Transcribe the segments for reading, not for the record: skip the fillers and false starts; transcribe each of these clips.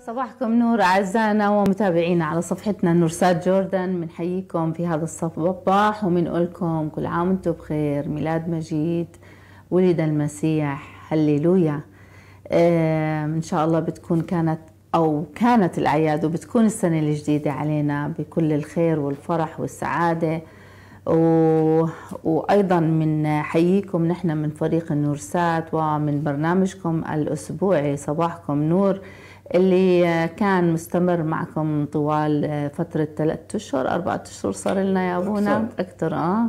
صباحكم نور أعزائنا ومتابعينا على صفحتنا نورسات جوردن. بنحييكم في هذا الصباح وبنقول لكم كل عام وانتم بخير، ميلاد مجيد، ولد المسيح، هللويا. إن شاء الله بتكون كانت الأعياد وبتكون السنة الجديدة علينا بكل الخير والفرح والسعادة. وأيضا من حييكم نحن من فريق النورسات ومن برنامجكم الأسبوعي صباحكم نور اللي كان مستمر معكم طوال فترة 3 أشهر 4 أشهر صار لنا يا أبونا أكثر.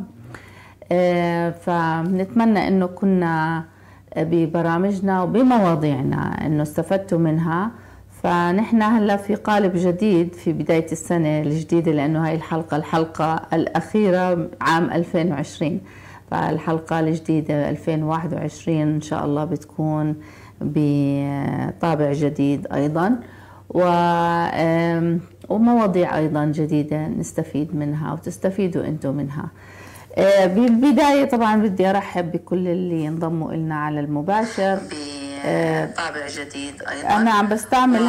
فنتمنى أنه كنا ببرامجنا وبمواضيعنا أنه استفدتوا منها. فنحن هلا في قالب جديد في بداية السنة الجديدة، لأنه هاي الحلقة الأخيرة عام 2020، فالحلقة الجديدة 2021 إن شاء الله بتكون بطابع جديد أيضا ومواضيع أيضا جديدة نستفيد منها وتستفيدوا أنتم منها. بالبداية طبعا بدي أرحب بكل اللي ينضموا إلنا على المباشر بطابع جديد أيضا. أنا عم بستعمل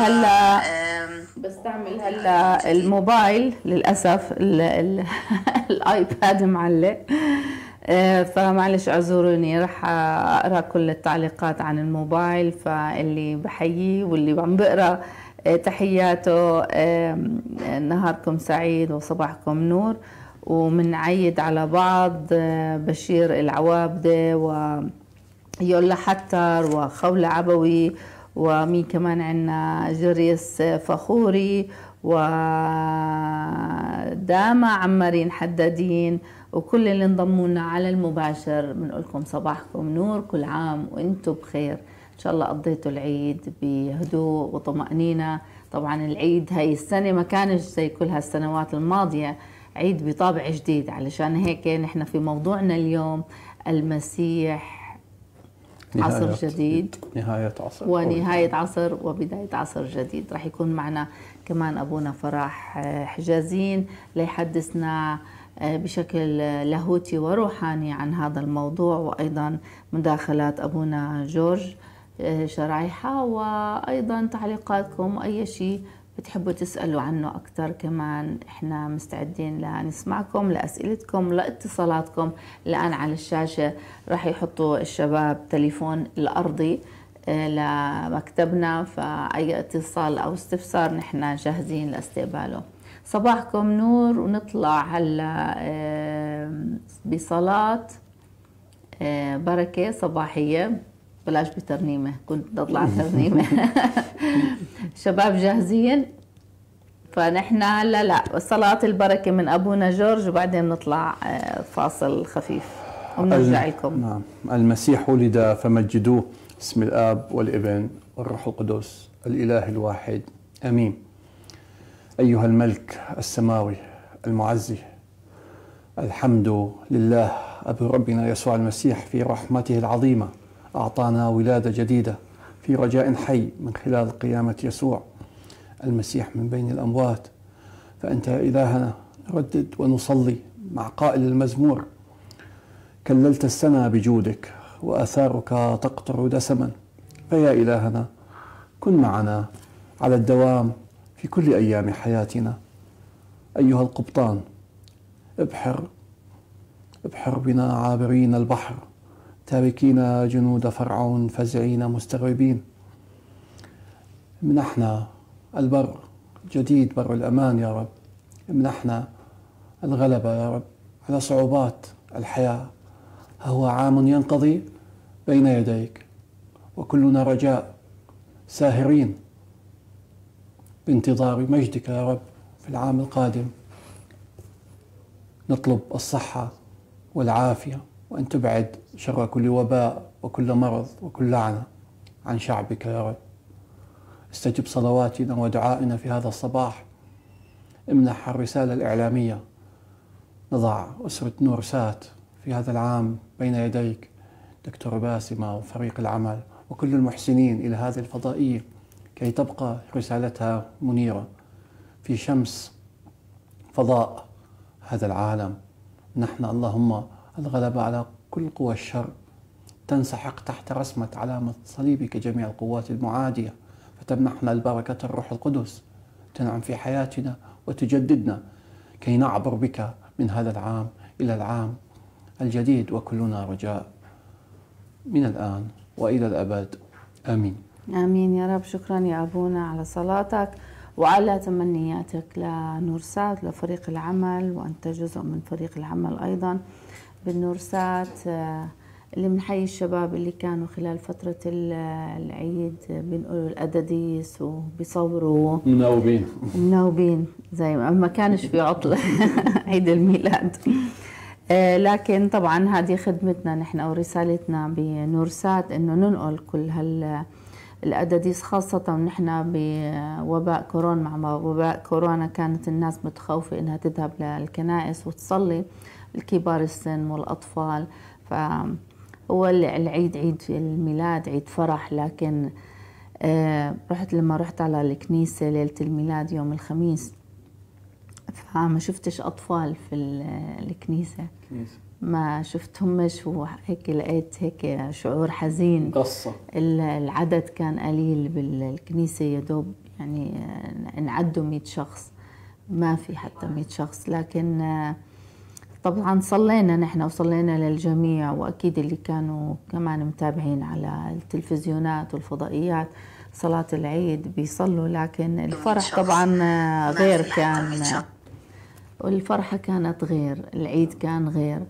هلا الموبايل للأسف الآيباد معلق، فمعلش اعذروني، رح اقرا كل التعليقات عن الموبايل. فاللي بحييه واللي عم بقرا تحياته، نهاركم سعيد وصباحكم نور. ومنعيد على بعض بشير العوابدة ويولا حتر وخولة عبوي، ومين كمان عنا جريس فخوري وداما عمارين حدادين، وكل اللي انضمونا على المباشر بنقول لكم صباحكم نور، كل عام وانتم بخير. ان شاء الله قضيتوا العيد بهدوء وطمأنينة. طبعا العيد هاي السنة ما كانش زي كل هالسنوات الماضية، عيد بطابع جديد. علشان هيك نحن في موضوعنا اليوم المسيح عصر جديد، نهاية عصر ونهاية عصر وبداية عصر جديد. رح يكون معنا كمان أبونا فرح حجازين ليحدثنا بشكل لاهوتي وروحاني عن هذا الموضوع، وأيضا مداخلات أبونا جورج شرايحة، وأيضا تعليقاتكم أي شيء بتحبوا تسألوا عنه أكثر. كمان إحنا مستعدين لنسمعكم، لأسئلتكم، لاتصالاتكم. الآن على الشاشة راح يحطوا الشباب تليفون الأرضي لمكتبنا، فأي اتصال أو استفسار نحن جاهزين لاستقباله. صباحكم نور. ونطلع هلا بصلاة بركة صباحية، بلاش بترنيمة، كنت بطلع ترنيمة. شباب جاهزين؟ فنحن هلا لا، صلاة البركة من أبونا جورج وبعدين نطلع فاصل خفيف ونرجع لكم. نعم. المسيح ولد فمجدوه، بسم الآب والابن والروح القدس الإله الواحد آمين. أيها الملك السماوي المعزي، الحمد لله أبو ربنا يسوع المسيح في رحمته العظيمة أعطانا ولادة جديدة في رجاء حي من خلال قيامة يسوع المسيح من بين الأموات. فأنت يا إلهنا نردد ونصلي مع قائل المزمور: كللت السماء بجودك وآثارك تقطر دسما. فيا إلهنا كن معنا على الدوام في كل أيام حياتنا. أيها القبطان، ابحر بنا عابرين البحر، تاركين جنود فرعون فزعين مستغربين. امنحنا البر جديد، بر الأمان يا رب. امنحنا الغلبة يا رب على صعوبات الحياة. هو عام ينقضي بين يديك وكلنا رجاء ساهرين بانتظار مجدك يا رب في العام القادم. نطلب الصحة والعافية، وأن تبعد شر كل وباء وكل مرض وكل لعنة عن شعبك يا رب. استجب صلواتنا ودعائنا في هذا الصباح. امنح الرسالة الإعلامية، نضع أسرة نورسات في هذا العام بين يديك، دكتور باسمة وفريق العمل وكل المحسنين إلى هذه الفضائية، كي تبقى رسالتها منيرة في شمس فضاء هذا العالم. نحن اللهم الغلبة على كل قوى الشر، تنسحق تحت رسمة علامة صليبك جميع القوات المعادية. فتمنحنا البركة الروح القدس تنعم في حياتنا وتجددنا كي نعبر بك من هذا العام إلى العام الجديد، وكلنا رجاء من الآن وإلى الأبد. آمين. آمين يا رب. شكرا يا أبونا على صلاتك وعلى تمنياتك لنورسات، لفريق العمل، وأنت جزء من فريق العمل أيضا بالنورسات، اللي بنحيي الشباب اللي كانوا خلال فترة العيد بينقلوا الأداديس وبيصوروا مناوبين زي ما كانش في عطلة عيد الميلاد. لكن طبعا هذه خدمتنا نحن ورسالتنا بنورسات انه ننقل كل الأداديس، خاصة ونحن بوباء كورونا. مع وباء كورونا كانت الناس متخوفة انها تذهب للكنائس وتصلي، الكبار السن والأطفال. فهو العيد عيد الميلاد، عيد فرح. لكن لما رحت على الكنيسة ليلة الميلاد يوم الخميس، فما شفتش أطفال في الكنيسة، ما شفتهمش، وهيك لقيت هيك شعور حزين. قصة العدد كان قليل بالكنيسة، يدوب يعني نعدوا 100 شخص، ما في حتى 100 شخص. لكن طبعا صلينا نحن وصلينا للجميع، وأكيد اللي كانوا كمان متابعين على التلفزيونات والفضائيات صلاة العيد بيصلوا. لكن الفرح طبعا غير، كان والفرحة كانت غير، العيد كان غير.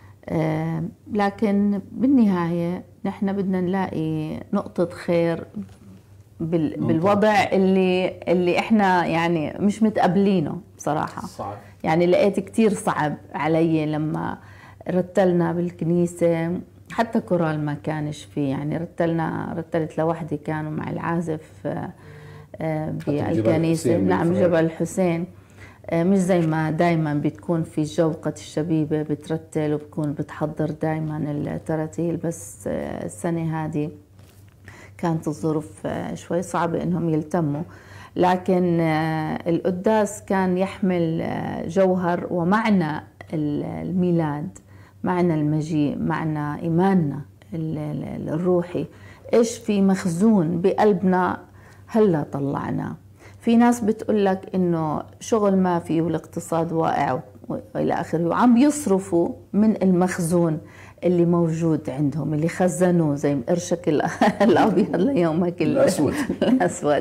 لكن بالنهاية نحن بدنا نلاقي نقطة خير بالوضع اللي احنا يعني مش متقبلينه بصراحة. صعب. يعني لقيت كتير صعب علي لما رتلنا بالكنيسة، حتى كورال ما كانش فيه، يعني رتلت لوحدي، كانوا مع العازف بالكنيسة. نعم، جبل الحسين. مش زي ما دايما بتكون في جوقة الشبيبة بترتل وبكون بتحضر دايما التراتيل، بس السنة هذه كانت الظروف شوي صعبة انهم يلتموا. لكن القداس كان يحمل جوهر ومعنى الميلاد، معنى المجيء، معنى إيماننا الروحي. إيش في مخزون بقلبنا هلا طلعنا. في ناس بتقول لك إنه شغل ما فيه والاقتصاد واقع وإلى آخره، وعم بيصرفوا من المخزون اللي موجود عندهم، اللي خزنوه زي قرشك الأبيض ليومك الأسود.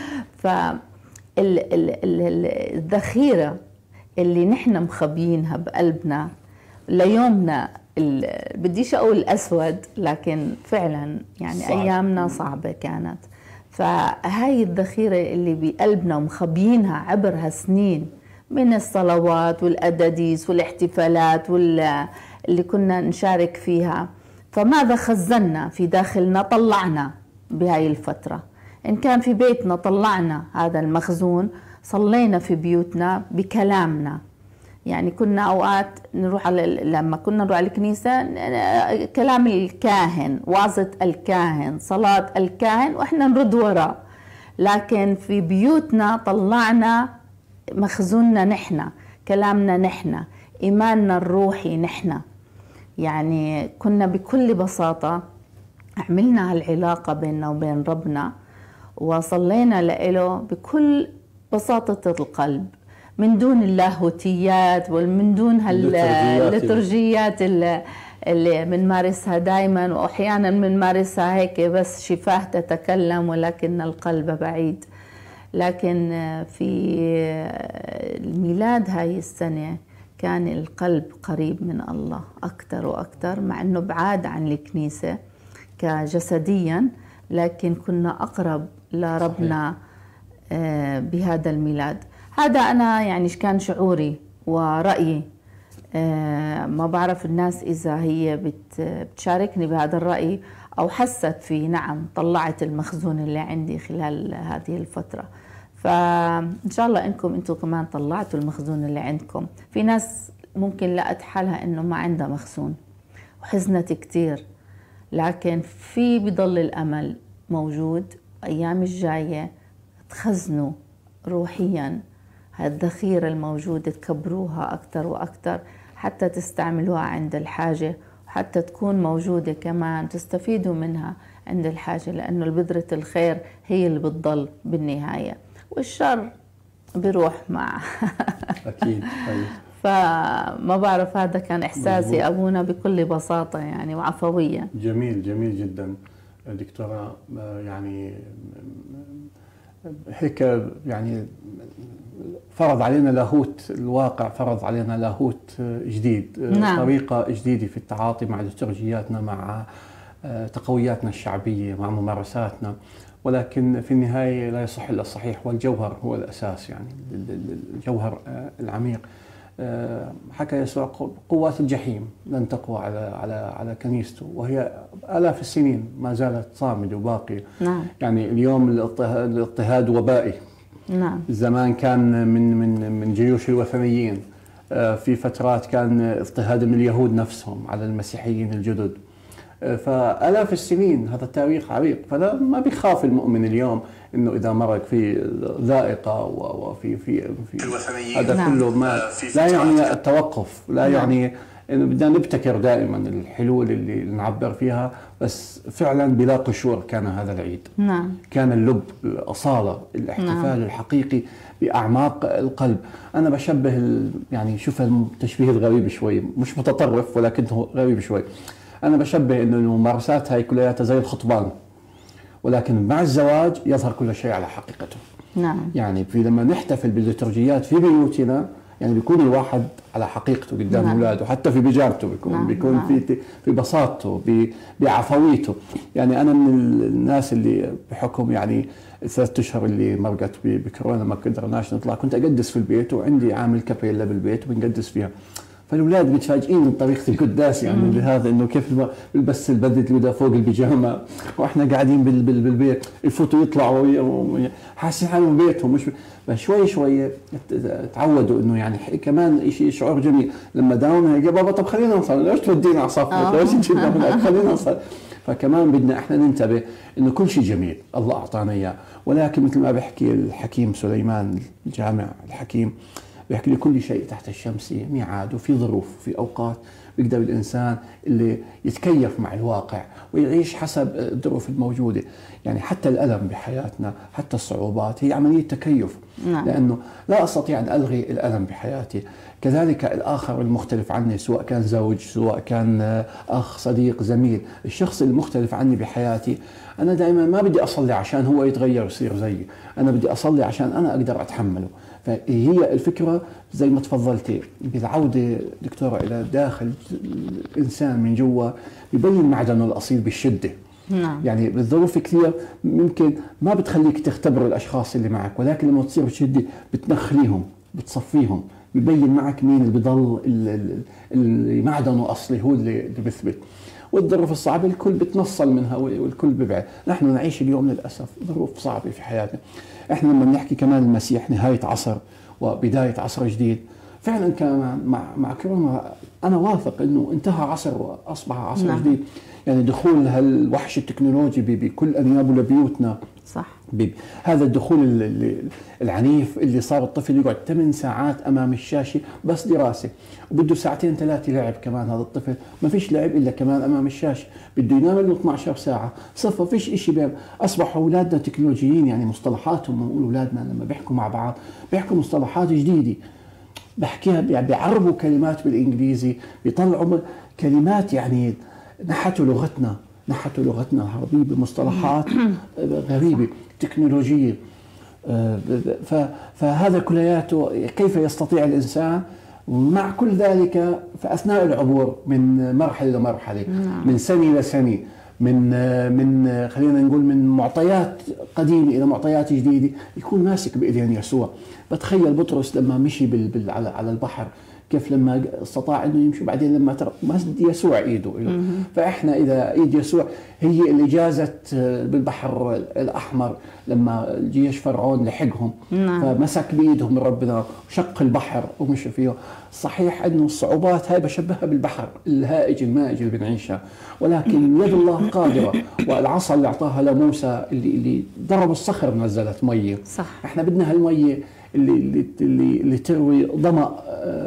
فالذخيرة اللي نحن مخبيينها بقلبنا ليومنا، بديش أقول الأسود، لكن فعلا يعني صعب. أيامنا صعبة كانت. فهاي الذخيرة اللي بقلبنا ومخبيينها عبر هالسنين من الصلوات والأداديس والاحتفالات اللي كنا نشارك فيها، فماذا خزنا في داخلنا طلعنا بهاي الفترة. إن كان في بيتنا طلعنا هذا المخزون، صلينا في بيوتنا بكلامنا. يعني كنا أوقات نروح لما كنا نروح على الكنيسة، كلام الكاهن، وعظة الكاهن، صلاة الكاهن، وإحنا نرد وراه. لكن في بيوتنا طلعنا مخزوننا نحن، كلامنا نحن، إيماننا الروحي نحن. يعني كنا بكل بساطة عملنا هالعلاقة بيننا وبين ربنا، وصلينا له بكل بساطة القلب، من دون اللاهوتيات ومن دون الليتورجيات اللي بنمارسها دائما، واحيانا بنمارسها هيك بس شفاه تتكلم ولكن القلب بعيد. لكن في الميلاد هاي السنة كان القلب قريب من الله أكثر وأكثر، مع أنه بعاد عن الكنيسة كجسديا، لكن كنا أقرب لربنا بهذا الميلاد. هذا أنا يعني كان شعوري ورأيي. ما بعرف الناس إذا هي بتشاركني بهذا الرأي أو حست فيه. نعم، طلعت المخزون اللي عندي خلال هذه الفترة، فإن شاء الله إنكم أنتم كمان طلعتوا المخزون اللي عندكم. في ناس ممكن لقت حالها إنه ما عندها مخزون وحزنت كتير، لكن بضل الأمل موجود. أيام الجاية تخزنوا روحيا هالذخيرة الموجودة، تكبروها أكثر وأكثر حتى تستعملوها عند الحاجة، حتى تكون موجودة كمان تستفيدوا منها عند الحاجة، لأنه البذرة الخير هي اللي بتضل بالنهاية، والشر بيروح مع أكيد. فما بعرف، هذا كان إحساسي مزبوط. أبونا بكل بساطة يعني وعفوية. جميل، جميل جدا دكتورة. يعني هيك يعني فرض علينا لاهوت الواقع، فرض علينا لاهوت جديد. نعم. طريقة جديدة في التعاطي مع ليتورجياتنا، مع تقوياتنا الشعبية، مع ممارساتنا، ولكن في النهاية لا يصح إلا الصحيح، والجوهر هو الأساس، يعني الجوهر العميق. حكى يسوع قوات الجحيم لن تقوى على كنيسته، وهي آلاف السنين ما زالت صامدة وباقية. نعم. يعني اليوم الاضطهاد وبائي. نعم. زمان كان من جيوش الوثنيين، في فترات كان اضطهاد من اليهود نفسهم على المسيحيين الجدد. فآلاف السنين، هذا تاريخ عريق. فلا ما بيخاف المؤمن اليوم انه اذا مرق في ذائقه وفي هذا نعم. كله ما لا يعني التوقف، لا يعني انه بدنا نبتكر دائما الحلول اللي نعبر فيها، بس فعلا بلا قشور. كان هذا العيد، نعم. كان اللب، الاصاله، الاحتفال نعم. الحقيقي باعماق القلب. انا بشبه يعني شوف التشبيه الغريب شوي، مش متطرف ولكنه غريب شوي. أنا بشبه إنه الممارسات هاي كلها زي الخطبان، ولكن مع الزواج يظهر كل شيء على حقيقته. نعم. يعني لما نحتفل بالليتورجيات في بيوتنا، يعني بيكون الواحد على حقيقته قدام نعم. أولاده، حتى في بجارته بيكون نعم. في بساطته، بعفويته. يعني أنا من الناس اللي بحكم يعني 3 أشهر اللي مرقت بكورونا ما قدرناش نطلع، كنت أقدس في البيت، وعندي عامل كابيلا بالبيت وبنقدس فيها. فالأولاد متفاجئين من طريقة القداس، يعني هذا إنه كيف بلبس البدلة اللي بدها فوق البيجامة، وإحنا قاعدين بالبيت يفوتوا يطلعوا حاسين حالهم بيتهم. مش شوي شوي تعودوا إنه يعني كمان شعور جميل لما داومنا يا بابا طب خلينا نصلي، ليش تودينا على صفنا، ليش تجيبنا هناك، خلينا نصلي. فكمان بدنا إحنا ننتبه إنه كل شيء جميل الله أعطانا إياه، ولكن مثل ما بحكي الحكيم سليمان الجامع الحكيم، بيحكي لي كل شيء تحت الشمس ميعاد، وفي ظروف، في أوقات بيقدر الإنسان اللي يتكيف مع الواقع ويعيش حسب الظروف الموجودة. يعني حتى الألم بحياتنا، حتى الصعوبات هي عملية تكيف. نعم. لأنه لا أستطيع أن ألغي الألم بحياتي. كذلك الآخر المختلف عني، سواء كان زوج، سواء كان أخ، صديق، زميل، الشخص المختلف عني بحياتي، أنا دائما ما بدي أصلي عشان هو يتغير ويصير زيي، أنا بدي أصلي عشان أنا أقدر أتحمله. فهي الفكرة زي ما تفضلتي بالعودة دكتورة إلى داخل الإنسان من جوا، يبين معدنه الأصيل بالشدة. نعم. يعني بالظروف كثير ممكن ما بتخليك تختبر الأشخاص اللي معك، ولكن لما تصير بشدة بتنخليهم، بتصفيهم، يبين معك مين اللي بضل اللي معدنه أصلي، هو اللي بيثبت. والظروف الصعبة الكل بتنصل منها والكل ببعد. نحن نعيش اليوم للأسف ظروف صعبة في حياتنا. احنا لما بنحكي كمان المسيح نهاية عصر وبداية عصر جديد، فعلا كمان مع كورونا أنا واثق إنه انتهى عصر وأصبح عصر نعم. جديد. يعني دخول هالوحش التكنولوجي بكل أنيابه لبيوتنا، صح. هذا الدخول العنيف اللي صار الطفل يقعد 8 ساعات أمام الشاشة بس دراسة، وبده 2 3 لعب كمان. هذا الطفل ما فيش لعب إلا كمان أمام الشاشة، بده ينام له 12 ساعة صفر، فيش إشي بين. أصبحوا أولادنا تكنولوجيين، يعني مصطلحاتهم، نقول أولادنا لما بيحكوا مع بعض بيحكوا مصطلحات جديدة بحكيها، بيعربوا كلمات بالإنجليزي، بيطلعوا كلمات يعني نحتوا لغتنا العربية بمصطلحات غريبة تكنولوجية. فهذا كلياته كيف يستطيع الإنسان مع كل ذلك في أثناء العبور من مرحلة لمرحلة، من سنة لسنة، من خلينا نقول من معطيات قديمة إلى معطيات جديدة، يكون ماسك بإيدين يسوع. بتخيل بطرس لما مشي على البحر، كيف لما استطاع انه يمشي، بعدين لما مد يسوع ايده له. فاحنا اذا ايد يسوع هي اللي جازت بالبحر الاحمر لما جيش فرعون لحقهم، فمسك بايدهم من ربنا وشق البحر ومشي فيه. صحيح انه الصعوبات هاي بشبهها بالبحر الهائج المائج اللي بنعيشها، ولكن يد الله قادره. والعصا اللي اعطاها لموسى اللي ضرب الصخر نزلت ميه. صح. احنا بدنا هالميه اللي تروي ظمأ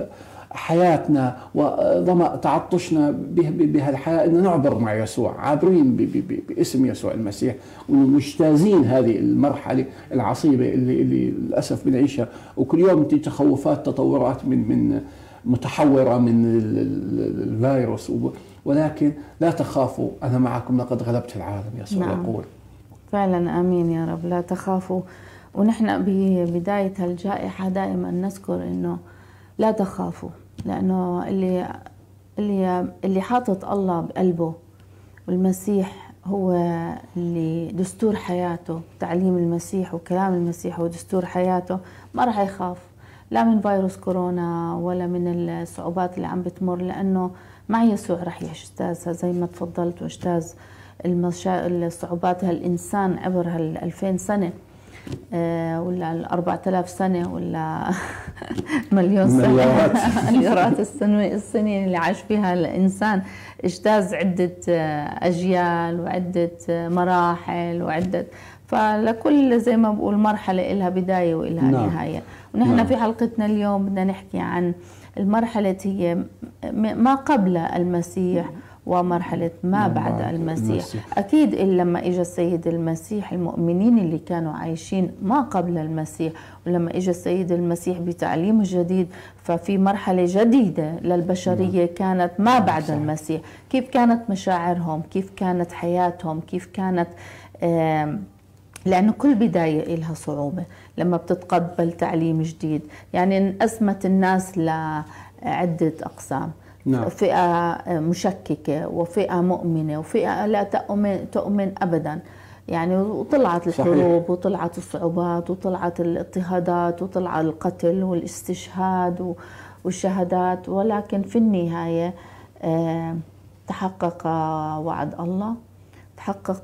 حياتنا وظمأ تعطشنا بهالحياة أن نعبر مع يسوع، عابرين باسم يسوع المسيح، ومجتازين هذه المرحلة العصيبة اللي للأسف بنعيشها، وكل يوم تجي تخوفات، تطورات من متحورة من الفيروس، ولكن لا تخافوا أنا معكم لقد غلبت العالم، يسوع يقول. فعلا آمين يا رب. لا تخافوا. ونحن ببداية هالجائحة دائما نذكر إنه لا تخافوا، لأنه اللي حاطط الله بقلبه والمسيح هو اللي دستور حياته، تعليم المسيح وكلام المسيح هو دستور حياته، ما راح يخاف لا من فيروس كورونا ولا من الصعوبات اللي عم بتمر، لأنه مع يسوع راح يجتازها زي ما تفضلت، واجتاز الصعوبات. هالإنسان عبر هال2000 سنة ولا 4000 سنة ولا مليون سنة، مليارات السنين اللي عاش فيها الإنسان، اجتاز عدة أجيال وعدة مراحل وعدة، فلكل زي ما بقول مرحلة إلها بداية وإلها نهاية. ونحن في حلقتنا اليوم بدنا نحكي عن المرحلة هي ما قبل المسيح ومرحلة ما بعد المسيح. أكيد لما إجا السيد المسيح، المؤمنين اللي كانوا عايشين ما قبل المسيح، ولما إجا السيد المسيح بتعليمه الجديد، ففي مرحلة جديدة للبشرية كانت ما بعد المسيح. كيف كانت مشاعرهم، كيف كانت حياتهم، كيف كانت لأنه كل بداية إلها صعوبة لما بتتقبل تعليم جديد. يعني انقسمت الناس لعدة أقسام، فئة مشككة وفئة مؤمنة وفئة لا تؤمن أبدا. يعني وطلعت الحروب وطلعت الصعوبات وطلعت الاضطهادات وطلع القتل والاستشهاد والشهادات، ولكن في النهاية تحقق وعد الله، تحقق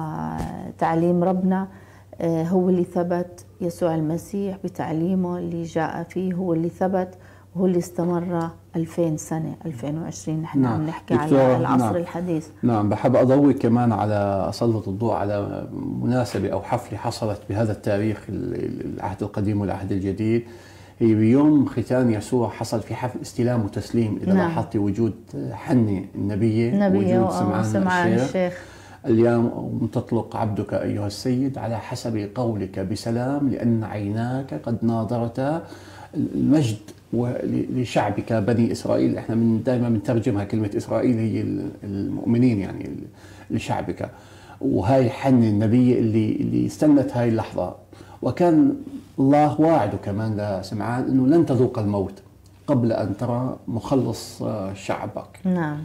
تعليم ربنا، هو اللي ثبت. يسوع المسيح بتعليمه اللي جاء فيه هو اللي ثبت، وهو اللي استمر 2000 سنة. 2020 نحن عم نحكي على العصر الحديث. نعم. بحب أضوي كمان على أسلط الضوء على مناسبة أو حفلة حصلت بهذا التاريخ، العهد القديم والعهد الجديد. هي بيوم ختان يسوع حصل في حفل استلام وتسليم. إذا لاحظتي وجود حنة النبية وجود سمعان الشيخ. اليوم تطلق عبدك أيها السيد على حسب قولك بسلام، لأن عيناك قد ناظرتا المجد لشعبك بني إسرائيل. احنا دائما بنترجمها كلمة إسرائيل هي المؤمنين، يعني لشعبك. وهاي حن النبي اللي استنت هاي اللحظة، وكان الله واعده كمان لسمعان أنه لن تذوق الموت قبل أن ترى مخلص شعبك. نعم.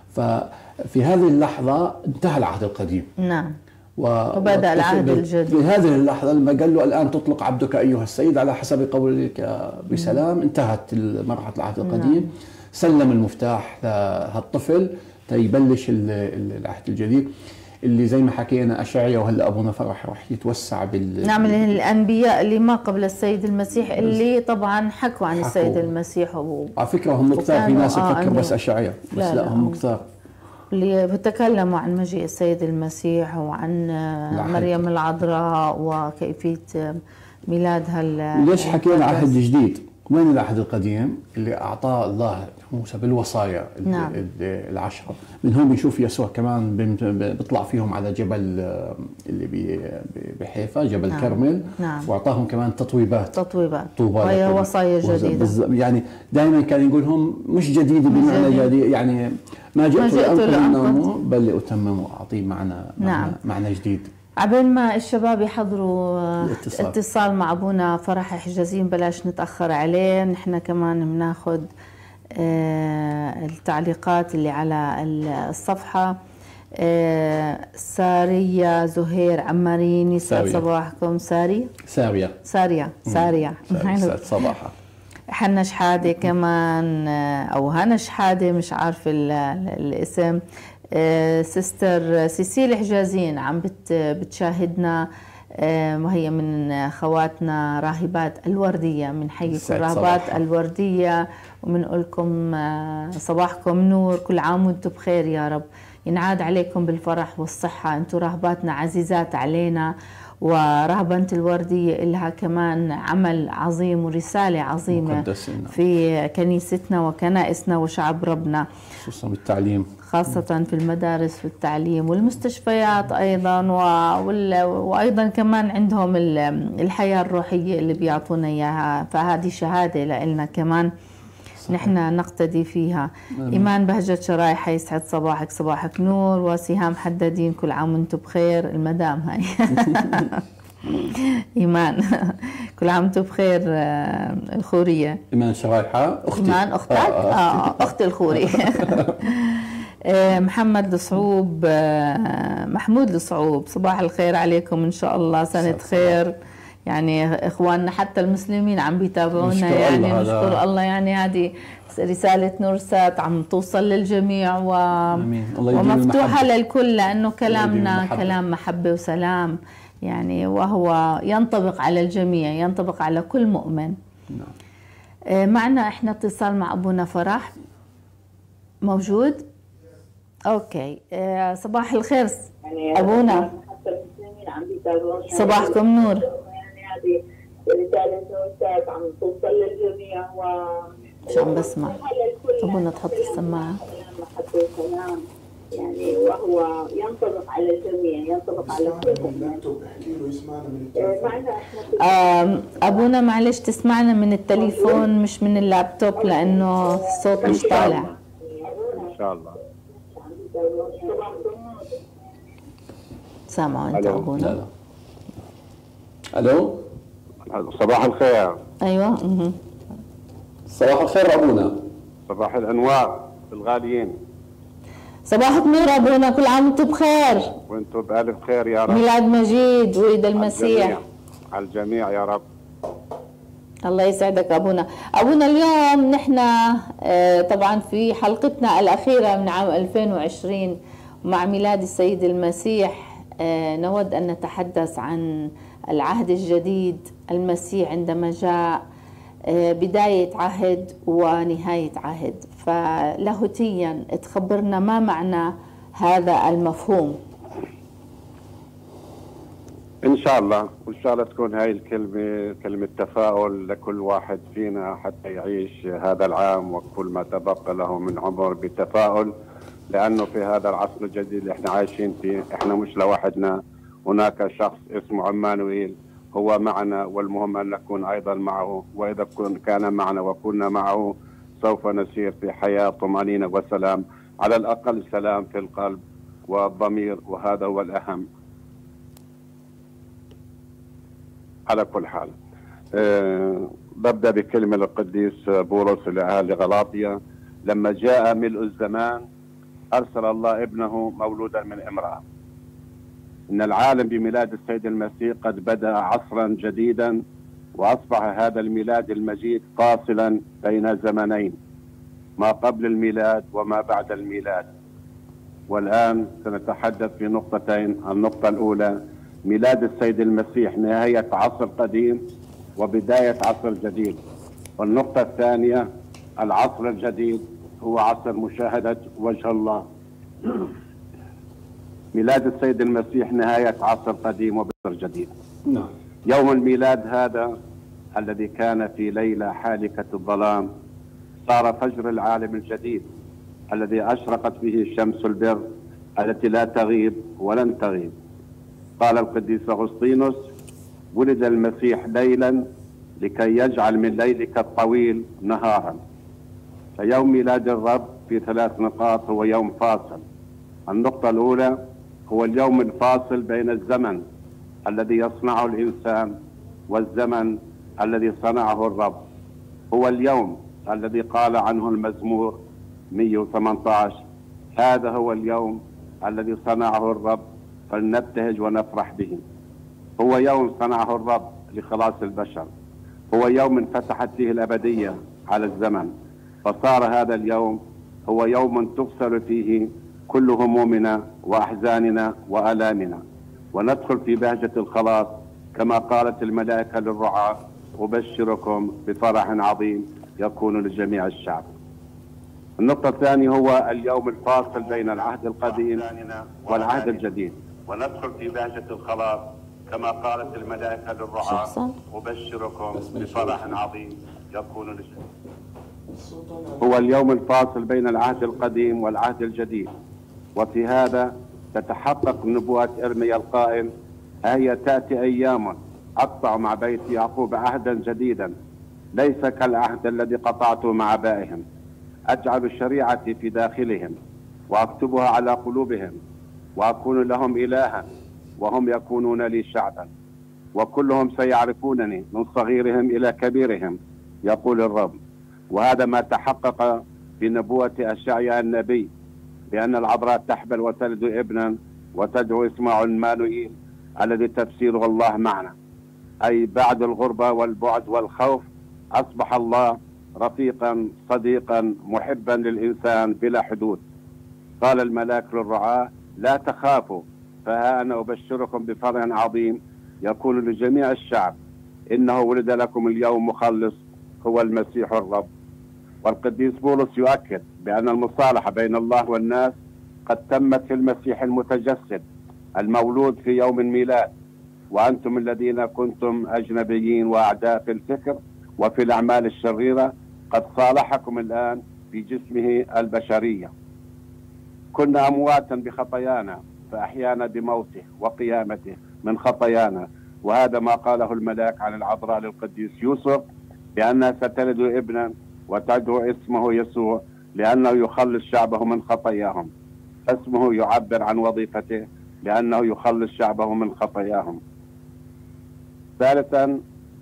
ففي هذه اللحظة انتهى العهد القديم. نعم. وبدأ العهد الجديد. في هذه اللحظة لما قال له الآن تطلق عبدك أيها السيد على حسب قولك بسلام، انتهت مرحلة العهد القديم. نعم. سلم المفتاح لهالطفل تيبلش العهد الجديد، اللي زي ما حكينا أشعيا وهلا أبونا فرح رح يتوسع نعم. الأنبياء اللي ما قبل السيد المسيح اللي طبعا حكوا عن السيد المسيح. على فكرة هم كثار، في ناس تفكر بس أشعيا، بس لا هم كثار اللي بتكلموا عن مجيء السيد المسيح وعن مريم العذراء وكيفية ميلادها. ليش حكينا عهد جديد؟ وين العهد القديم اللي أعطاه الله موسى بالوصايا العشرة؟ من هون بنشوف يسوع كمان بيطلع فيهم على جبل اللي بحيفا، جبل كرمل. وأعطاهم كمان تطويبات وهي وصايا جديدة. يعني دائما كان يقولهم مش جديدة بمعنى جديد، يعني ما جئت لأنقض بل لأتمم وأعطي معنى جديد. عبين ما الشباب يحضروا اتصال مع أبونا فرح حجازين، بلاش نتأخر عليه. نحن كمان بناخد التعليقات اللي على الصفحة. سارية زهير عمارين، يسعد صباحكم. سارية صباحا. حنا شحادة كمان، أو هنا شحادة، مش عارف الاسم. سيستر سيسيل حجازين عم بتشاهدنا، وهي من خواتنا راهبات الوردية من حي راهبات الوردية، وبنقول لكم صباحكم نور، كل عام وانتم بخير يا رب. ينعاد عليكم بالفرح والصحة. أنتم رهباتنا عزيزات علينا، ورهبنة الوردية لها كمان عمل عظيم ورسالة عظيمة في كنيستنا وكنائسنا وشعب ربنا، خصوصا بالتعليم، خاصة في المدارس والتعليم والمستشفيات أيضا، وأيضا كمان عندهم الحياة الروحية اللي بيعطونا إياها. فهذه شهادة لنا كمان نحن نقتدي فيها. إيمان بهجة شرايح، يسعد صباحك، صباحك نور. وسهام حدادين، كل عام وانتم بخير. المدام هاي إيمان كل عام وانتم بخير. الخورية إيمان شرايحة أختي، إيمان أختك؟ أخت الخوري محمد الصعوب، محمود الصعوب، صباح الخير عليكم إن شاء الله، سنة خير. يعني إخواننا حتى المسلمين عم بيتابعونا، يعني نشكر الله. يعني هذه رسالة نورسات عم توصل للجميع ومفتوحة للكل، لأنه كلامنا كلام محبة وسلام يعني، وهو ينطبق على الجميع، ينطبق على كل مؤمن. معنا إحنا اتصال مع أبونا فرح، موجود؟ أوكي. صباح الخير أبونا، صباحكم نور. رسالة نورسات عم توصل للجميع شو عم بسمع؟ أبونا تحط السماعة. محبة وسلام يعني، وهو ينطبق على الجميع، ينطبق على كل. أبونا معلش تسمعنا من التليفون مش من اللابتوب، لأنه الصوت مش طالع. إن شاء الله. سامعوا أنت أبونا؟ ألو، صباح الخير. أيوة. صباح الخير أبونا. صباح الأنوار الغاليين. صباحك نور أبونا، كل عام وانتم بخير. وانتم بألف خير يا رب. ميلاد مجيد، ولد المسيح على الجميع يا رب. الله يسعدك أبونا. أبونا اليوم نحن طبعا في حلقتنا الأخيرة من عام 2020 مع ميلاد السيد المسيح، نود أن نتحدث عن العهد الجديد، المسيح عندما جاء، بداية عهد ونهاية عهد. فلاهوتيا تخبرنا ما معنى هذا المفهوم؟ إن شاء الله، وإن شاء الله تكون هاي الكلمة كلمة تفاؤل لكل واحد فينا حتى يعيش هذا العام وكل ما تبقى له من عمر بتفاؤل، لأنه في هذا العصر الجديد اللي احنا عايشين فيه احنا مش لوحدنا، هناك شخص اسمه عمانوئيل هو معنا، والمهم أن نكون أيضا معه، وإذا كان معنا وكنا معه سوف نسير في حياة طمأنينة وسلام، على الأقل سلام في القلب والضمير، وهذا هو الأهم. على كل حال ببدأ بكلمة للقديس بولس لأهل غلاطيا: لما جاء ملء الزمان أرسل الله ابنه مولودا من امرأة. إن العالم بميلاد السيد المسيح قد بدأ عصرا جديدا، وأصبح هذا الميلاد المجيد فاصلا بين زمنين، ما قبل الميلاد وما بعد الميلاد. والآن سنتحدث في نقطتين. النقطة الأولى ميلاد السيد المسيح، نهاية عصر قديم وبداية عصر جديد. والنقطة الثانية العصر الجديد هو عصر مشاهدة وجه الله. ميلاد السيد المسيح نهاية عصر قديم وبعصر جديد. يوم الميلاد هذا الذي كان في ليلة حالكة الظلام صار فجر العالم الجديد الذي أشرقت به شمس البر التي لا تغيب ولن تغيب. قال القديس أغسطينوس: ولد المسيح ليلا لكي يجعل من ليلك الطويل نهارا. فيوم ميلاد الرب في 3 نقاط هو يوم فاصل. النقطة الأولى هو اليوم الفاصل بين الزمن الذي يصنعه الإنسان والزمن الذي صنعه الرب. هو اليوم الذي قال عنه المزمور 118: هذا هو اليوم الذي صنعه الرب فلنبتهج ونفرح به. هو يوم صنعه الرب لخلاص البشر. هو يوم انفتحت فيه الأبدية على الزمن، فصار هذا اليوم هو يوم تفصل فيه كل همومنا وأحزاننا وآلامنا، وندخل في بهجة الخلاص كما قالت الملائكة للرعاة: أبشركم بفرح عظيم يكون لجميع الشعب. النقطة الثانية هو اليوم الفاصل بين العهد القديم والعهد الجديد، وندخل في بهجة الخلاص كما قالت الملائكة للرعاة: أبشركم بفرح عظيم يكون للجميع. هو اليوم الفاصل بين العهد القديم والعهد الجديد، وفي هذا تتحقق نبوة إرميا القائل: هي تأتي أيام أقطع مع بيت يعقوب عهدا جديدا ليس كالعهد الذي قطعته مع آبائهم، أجعل الشريعة في داخلهم وأكتبها على قلوبهم وأكون لهم إلها وهم يكونون لي شعبا، وكلهم سيعرفونني من صغيرهم إلى كبيرهم يقول الرب. وهذا ما تحقق في نبوة أشعياء النبي بأن العذراء تحبل وتلد ابنا وتدعو اسمه عمانوئيل، الذي تفسيره الله معنا، أي بعد الغربة والبعد والخوف أصبح الله رفيقا صديقا محبا للإنسان بلا حدود. قال الملاك للرعاة: لا تخافوا، فها أنا أبشركم بفرح عظيم يكون لجميع الشعب، إنه ولد لكم اليوم مخلص هو المسيح الرب. والقديس بولس يؤكد بأن المصالحة بين الله والناس قد تمت في المسيح المتجسد المولود في يوم الميلاد، وأنتم الذين كنتم أجنبيين وأعداء في الفكر وفي الأعمال الشريرة قد صالحكم الآن في جسمه البشرية. كنا أمواتا بخطايانا فأحيانا بموته وقيامته من خطايانا، وهذا ما قاله الملاك عن العذراء للقديس يوسف بأنها ستلد ابنا وتدعو اسمه يسوع لأنه يخلص شعبه من خطاياهم. اسمه يعبر عن وظيفته لأنه يخلص شعبه من خطاياهم. ثالثا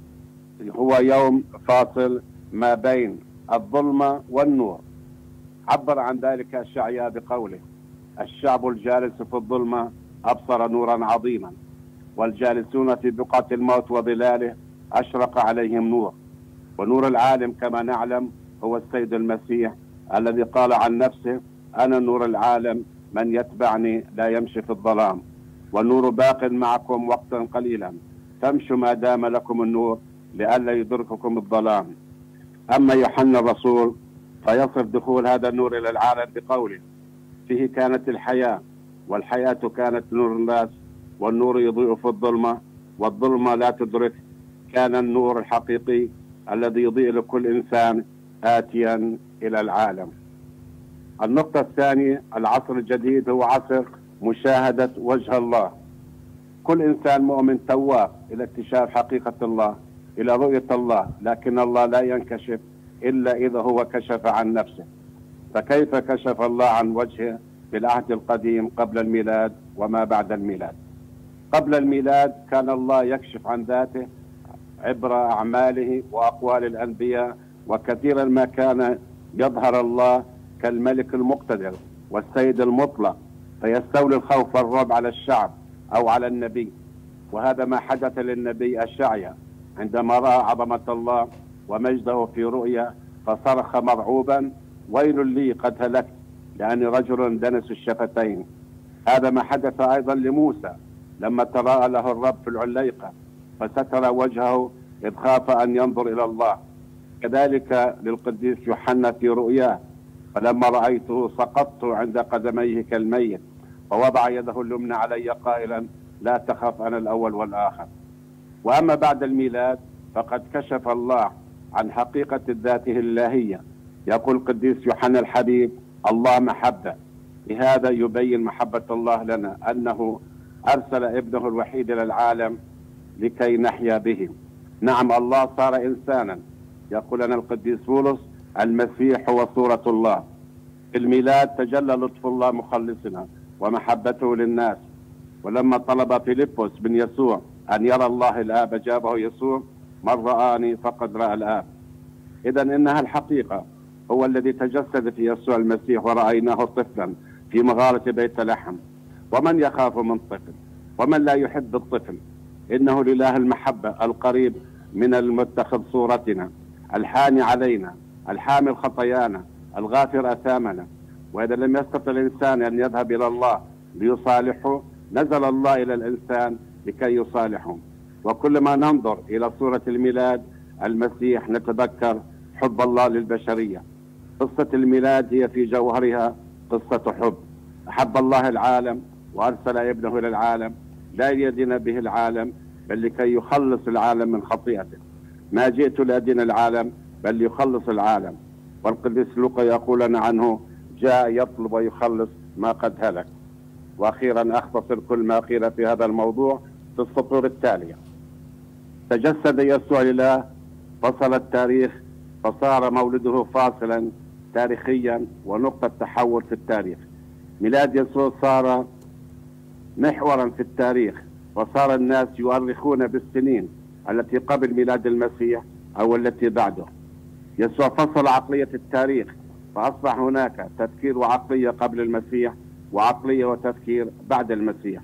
هو يوم فاصل ما بين الظلمة والنور، عبر عن ذلك أشعياء بقوله: الشعب الجالس في الظلمة أبصر نورا عظيما، والجالسون في بقعة الموت وظلاله أشرق عليهم نور. ونور العالم كما نعلم هو السيد المسيح الذي قال عن نفسه: أنا نور العالم، من يتبعني لا يمشي في الظلام، والنور باق معكم وقتا قليلا، فامشوا ما دام لكم النور لئلا يدرككم الظلام. أما يوحنا الرسول فيصف دخول هذا النور إلى العالم بقوله: فيه كانت الحياة، والحياة كانت نور الناس، والنور يضيء في الظلمة، والظلمة لا تدرك. كان النور الحقيقي الذي يضيء لكل إنسان آتيا إلى العالم. النقطة الثانية: العصر الجديد هو عصر مشاهدة وجه الله. كل إنسان مؤمن تواب إلى اكتشاف حقيقة الله، إلى رؤية الله، لكن الله لا ينكشف إلا إذا هو كشف عن نفسه. فكيف كشف الله عن وجهه في العهد القديم قبل الميلاد وما بعد الميلاد؟ قبل الميلاد كان الله يكشف عن ذاته عبر أعماله وأقوال الأنبياء، وكثيرا ما كان يظهر الله كالملك المقتدر والسيد المطلق، فيستولي الخوف والرعب على الشعب أو على النبي. وهذا ما حدث للنبي أشعياء عندما رأى عظمة الله ومجده في رؤيا، فصرخ مرعوبا: ويل لي قد هلكت لأني رجل دنس الشفتين. هذا ما حدث أيضا لموسى لما تراءى له الرب في العليقة فستر وجهه إذ خاف أن ينظر إلى الله. كذلك للقديس يوحنا في رؤياه: فلما رأيته سقطت عند قدميه كالميت، ووضع يده اليمنى علي قائلا: لا تخف، أنا الأول والآخر. وأما بعد الميلاد فقد كشف الله عن حقيقة ذاته الإلهية. يقول القديس يوحنا الحبيب: الله محبة، بهذا يبين محبة الله لنا أنه أرسل ابنه الوحيد إلى العالم لكي نحيا به. نعم، الله صار إنسانا. يقول لنا القديس بولس: المسيح هو صورة الله. في الميلاد تجلى لطف الله مخلصنا ومحبته للناس. ولما طلب فيلبس بن يسوع أن يرى الله الآب أجابه يسوع: من رآني فقد رأى الآب. إذا إنها الحقيقة هو الذي تجسد في يسوع المسيح، ورأيناه طفلا في مغارة بيت لحم. ومن يخاف من طفل؟ ومن لا يحب الطفل؟ إنه الإله المحبة القريب من المتخذ صورتنا، الحاني علينا، الحامل خطايانا، الغافر أثامنا. وإذا لم يستطع الإنسان أن يذهب إلى الله ليصالحه، نزل الله إلى الإنسان لكي يصالحه. وكلما ننظر إلى صورة الميلاد المسيح نتذكر حب الله للبشرية. قصة الميلاد هي في جوهرها قصة حب. أحب الله العالم وأرسل ابنه إلى العالم لا ليدين به العالم بل لكي يخلص العالم من خطيئته. ما جئت لأدين العالم بل ليخلص العالم. والقديس لوقا يقول لنا عنه جاء يطلب ويخلص ما قد هلك. وأخيرا أختصر كل ما قيل في هذا الموضوع في السطور التالية. تجسد يسوع الإله، فصل التاريخ، فصار مولده فاصلا تاريخيا ونقطة تحول في التاريخ. ميلاد يسوع صار محورا في التاريخ، وصار الناس يؤرخون بالسنين التي قبل ميلاد المسيح أو التي بعده. يسوع فصل عقلية التاريخ، فأصبح هناك تفكير وعقلية قبل المسيح وعقلية وتفكير بعد المسيح.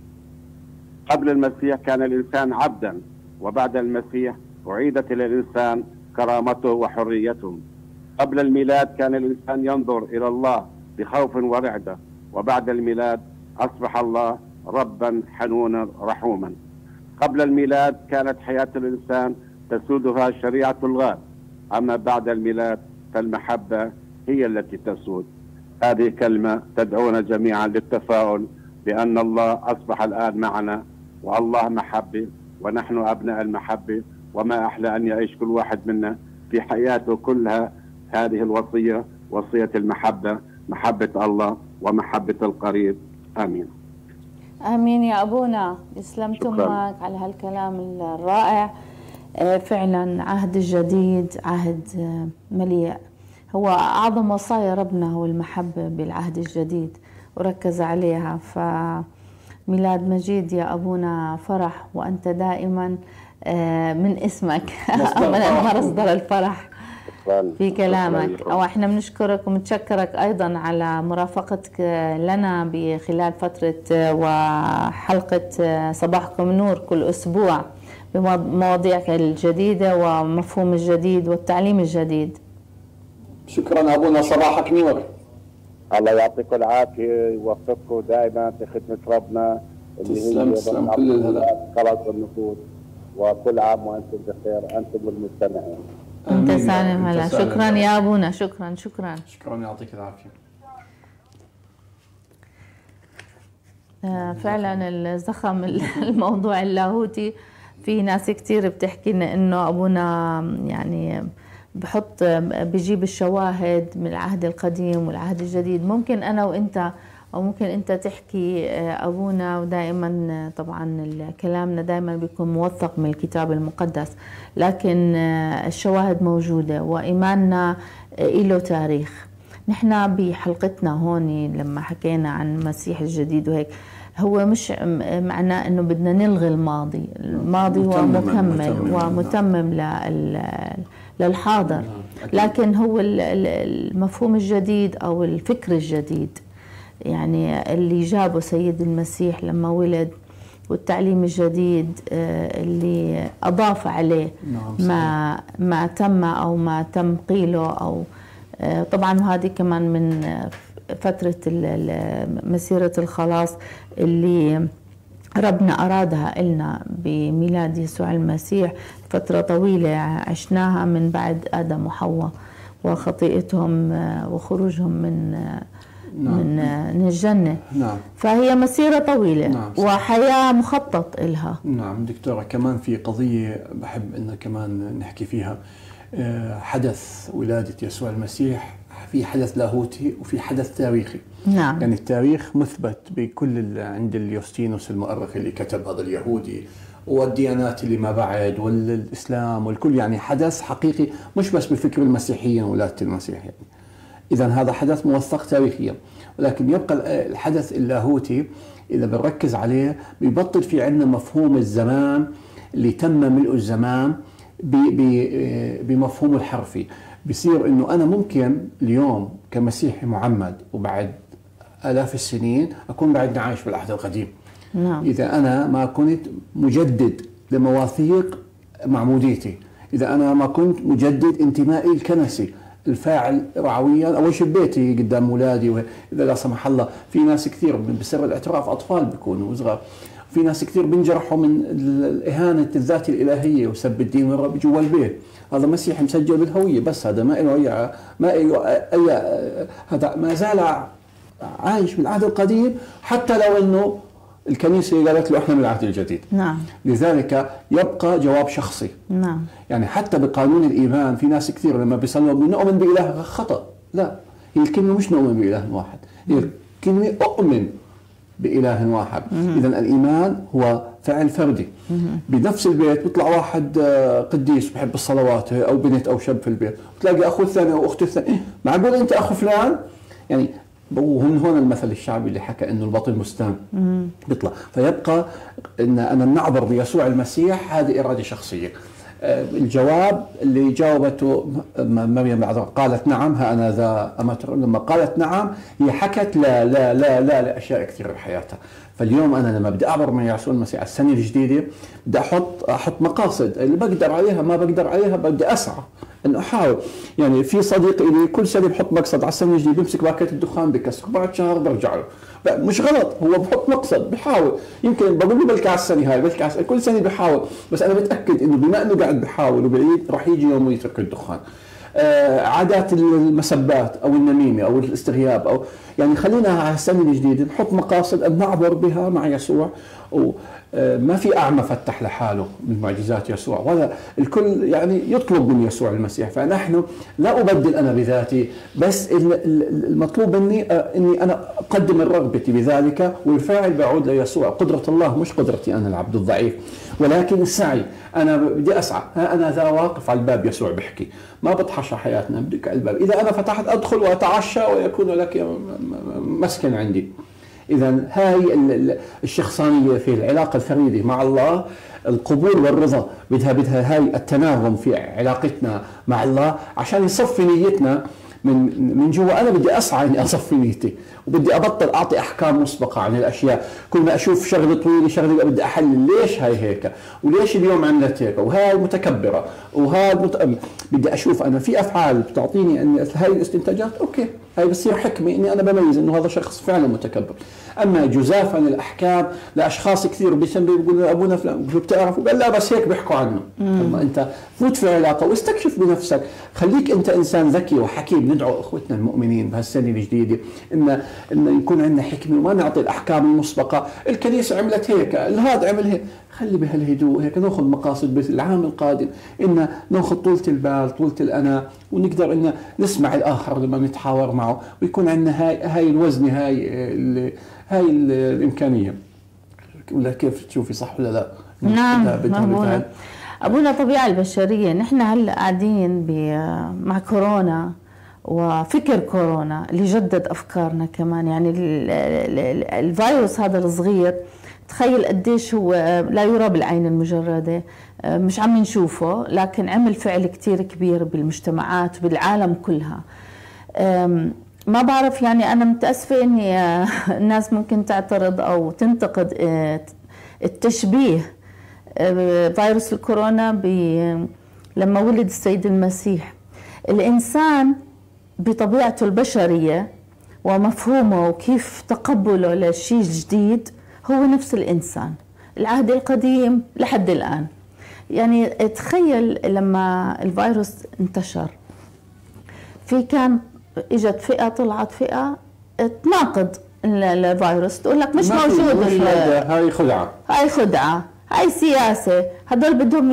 قبل المسيح كان الإنسان عبدا، وبعد المسيح أعيدت إلى الإنسان كرامته وحريته. قبل الميلاد كان الإنسان ينظر إلى الله بخوف ورعدة، وبعد الميلاد أصبح الله ربا حنونا رحوما. قبل الميلاد كانت حياة الإنسان تسودها شريعة الغاب، أما بعد الميلاد فالمحبة هي التي تسود. هذه كلمة تدعونا جميعا للتفاؤل بأن الله أصبح الآن معنا، والله محبة ونحن أبناء المحبة، وما أحلى أن يعيش كل واحد منا في حياته كلها هذه الوصية، وصية المحبة، محبة الله ومحبة القريب. آمين. آمين يا أبونا، يسلم تمك على هالكلام الرائع. فعلا عهد الجديد عهد مليء، هو أعظم وصايا ربنا هو المحبة بالعهد الجديد وركز عليها. فميلاد مجيد يا أبونا فرح، وأنت دائما من اسمك مصدر الفرح في كلامك. أو احنا بنشكرك ومتشكرك أيضا على مرافقتك لنا بخلال فترة وحلقة صباحكم نور كل أسبوع بمواضيعك الجديدة ومفهوم الجديد والتعليم الجديد. شكرا أبونا، صباحك نور. الله يعطيكم العافية، يوفقكم دائما في خدمة ربنا اللي هي كل الهلا خلاص النفوس. وكل عام وأنتم بخير أنتم والمستمعين. أنت سالم هلا. شكرا يا أبونا، شكرا شكرا يعطيك العافية. فعلا الزخم الموضوع اللاهوتي، في ناس كتير بتحكي لنا انه ابونا يعني بيجيب الشواهد من العهد القديم والعهد الجديد. ممكن انا وانت او ممكن انت تحكي ابونا، ودائما طبعا كلامنا دائما بيكون موثق من الكتاب المقدس، لكن الشواهد موجودة وإيماننا له تاريخ. نحن بحلقتنا هون لما حكينا عن المسيح الجديد وهيك، هو مش معناه انه بدنا نلغي الماضي. الماضي هو مكمل ومتمم للحاضر، لكن هو المفهوم الجديد او الفكر الجديد يعني اللي جابه سيد المسيح لما ولد، والتعليم الجديد اللي أضاف عليه ما تم أو ما تم قيله، أو طبعا هذه كمان من فترة مسيرة الخلاص اللي ربنا أرادها إلنا بميلاد يسوع المسيح. فترة طويلة عشناها من بعد آدم وحواء وخطيئتهم وخروجهم من الجنة. فهي مسيرة طويلة وحياة مخطط إلها. نعم دكتورة، كمان في قضية بحب إنه كمان نحكي فيها. حدث ولادة يسوع المسيح في حدث لاهوتي وفي حدث تاريخي. نعم. يعني التاريخ مثبت بكل عند اليوستينوس المؤرخ اللي كتب هذا اليهودي، والديانات اللي ما بعد والإسلام والكل، يعني حدث حقيقي مش بس بفكر المسيحيين ولادة المسيح يعني. إذا هذا حدث موثق تاريخيا، ولكن يبقى الحدث اللاهوتي إذا بنركز عليه بيبطل في عندنا مفهوم الزمان اللي تم ملء الزمان بمفهومه الحرفي. بيصير إنه أنا ممكن اليوم كمسيحي معمد وبعد آلاف السنين أكون بعدنا عايش بالعهد القديم. نعم. إذا أنا ما كنت مجدد لمواثيق معموديتي، إذا أنا ما كنت مجدد انتمائي الكنسي الفاعل رعويا او بيتي قدام اولادي، اذا لا سمح الله في ناس كثير بسر الاعتراف اطفال بيكونوا صغار، في ناس كثير بينجرحوا من إهانة الذات الإلهية وسب الدين والرب جوا البيت. هذا مسيحي مسجل بالهوية، بس هذا ما له هذا ما زال عايش بالعهد القديم، حتى لو انه الكنيسة قالت له احنا من العهد الجديد. نعم. لذلك يبقى جواب شخصي. نعم. يعني حتى بقانون الإيمان في ناس كثير لما بيصلوا بنؤمن بإله خطأ. لا، هي الكلمة مش نؤمن بإله واحد، هي الكلمة أؤمن بإله واحد. إذا الإيمان هو فعل فردي. بنفس البيت بيطلع واحد قديس بحب الصلوات، أو بنت أو شاب في البيت، وتلاقي أخوه الثاني أو أخته الثانية، معقول أنت أخو فلان؟ يعني وهن هون المثل الشعبي اللي حكى انه البطل مستان بيطلع. فيبقى ان انا نعبر بيسوع المسيح، هذه اراده شخصيه. الجواب اللي جاوبته مريم العذراء قالت نعم، ها انا ذا امتر. لما قالت نعم هي حكت لا لا لا لا لاشياء كثيره بحياتها. فاليوم انا لما بدي اعبر من يسوع المسيح السنه الجديده بدي احط مقاصد اللي بقدر عليها، ما بقدر عليها بدي اسعى انه احاول. يعني في صديق لي كل سنه بحط مقصد على السنه الجديده، بيمسك باكيت الدخان بكسر، بعد شهر برجع له. مش غلط، هو بحط مقصد بحاول، يمكن بقول له بلكي على السنه هاي، بلكي على السنة. كل سنه بحاول، بس انا متاكد انه بما انه قاعد بحاول وبعيد راح يجي يوم ويترك الدخان. عادات المسبات او النميمه او الاستغياب، او يعني خلينا على السنه الجديده نحط مقاصد ان نعبر بها مع يسوع. ما في أعمى فتح لحاله من معجزات يسوع، ولا الكل يعني يطلب من يسوع المسيح. فنحن لا أبدل أنا بذاتي، بس المطلوب مني أني أنا أقدم رغبتي بذلك، والفاعل بعود ليسوع. قدرة الله مش قدرتي أنا العبد الضعيف، ولكن السعي. أنا بدي أسعى، ها أنا ذا واقف على الباب، يسوع بحكي ما بطحش حياتنا، بدك على الباب. إذا أنا فتحت أدخل وأتعشى ويكون لك مسكن عندي. إذا هاي الشخصانية في العلاقة الفريدة مع الله، القبول والرضا بدها هاي التناغم في علاقتنا مع الله عشان يصفي نيتنا من جوا. أنا بدي أسعى إني أصفي نيتي، وبدي أبطل أعطي أحكام مسبقة عن الأشياء. كل ما أشوف شغلة طويلة شغلة بدي أحلل ليش هاي هيك، وليش اليوم عملت هيك، وهاي متكبرة، وهاي بدي أشوف أنا في أفعال بتعطيني أن هاي الاستنتاجات، أوكي هاي بصير حكمة إني أنا بميز إنه هذا شخص فعلا متكبر. أما جزافا الأحكام لأشخاص كثير بيقولوا أبونا فلان بتعرفوا، قال لا بس هيك بيحكوا عنه. لما أنت فوت في علاقة واستكشف بنفسك، خليك أنت إنسان ذكي وحكيم. ندعو إخوتنا المؤمنين بهالسنة الجديدة إن يكون عندنا حكمة وما نعطي الأحكام المسبقة. الكنيسة عملت هيك، هذا عمل هيك، خلي بهالهدوء هيك ناخذ مقاصد بالعام القادم، إن ناخذ طولة البال طولة الأنا، ونقدر إن نسمع الآخر لما نتحاور معه، ويكون عندنا هاي الوزنة، هاي الإمكانية. ولا كيف تشوفي، صح ولا لا؟ نعم أبونا الطبيعة البشرية. نحن هلا قاعدين مع كورونا وفكر كورونا اللي جدد أفكارنا كمان. يعني الفيروس هذا الصغير، تخيل قديش هو لا يرى بالعين المجردة، مش عم نشوفه، لكن عمل فعل كتير كبير بالمجتمعات وبالعالم كلها. ما بعرف، يعني أنا متأسفة إني الناس ممكن تعترض أو تنتقد التشبيه فيروس الكورونا لما ولد السيد المسيح. الإنسان بطبيعته البشرية ومفهومه وكيف تقبله للشيء الجديد هو نفس الإنسان، العهد القديم لحد الآن. يعني تخيل لما الفيروس انتشر، كان اجت فئة طلعت فئة تناقض الفيروس، تقول لك مش موجود، هاي خدعة، هاي سياسة، هدول بدهم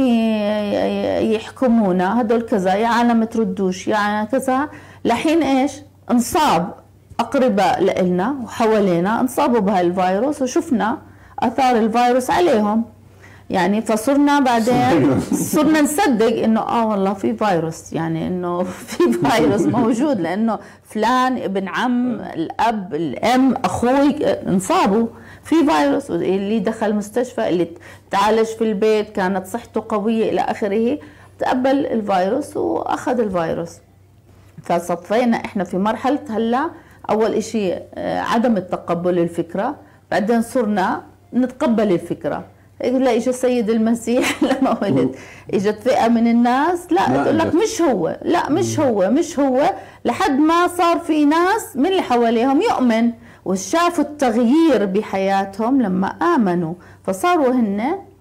يحكمونا، هدول كذا، يا عالم تردوش، يا كذا. لحين ايش؟ انصاب أقرباء لنا وحوالينا انصابوا بهالفيروس، وشفنا أثار الفيروس عليهم. يعني فصرنا بعدين صرنا نصدق انه والله في فيروس، يعني انه في فيروس موجود، لانه فلان ابن عم الاب الام اخوي انصابوا في فيروس، اللي دخل مستشفى، اللي تعالج في البيت كانت صحته قوية الى اخره، تقبل الفيروس واخذ الفيروس. فصفينا احنا في مرحلة هلا اول اشي عدم التقبل الفكرة، بعدين صرنا نتقبل الفكرة. يقول لا، اجى السيد المسيح لما ولد اجت فئة من الناس لا تقول لك مش هو، لا مش هو، لحد ما صار في ناس من اللي حواليهم يؤمن، وشافوا التغيير بحياتهم لما آمنوا، فصاروا هن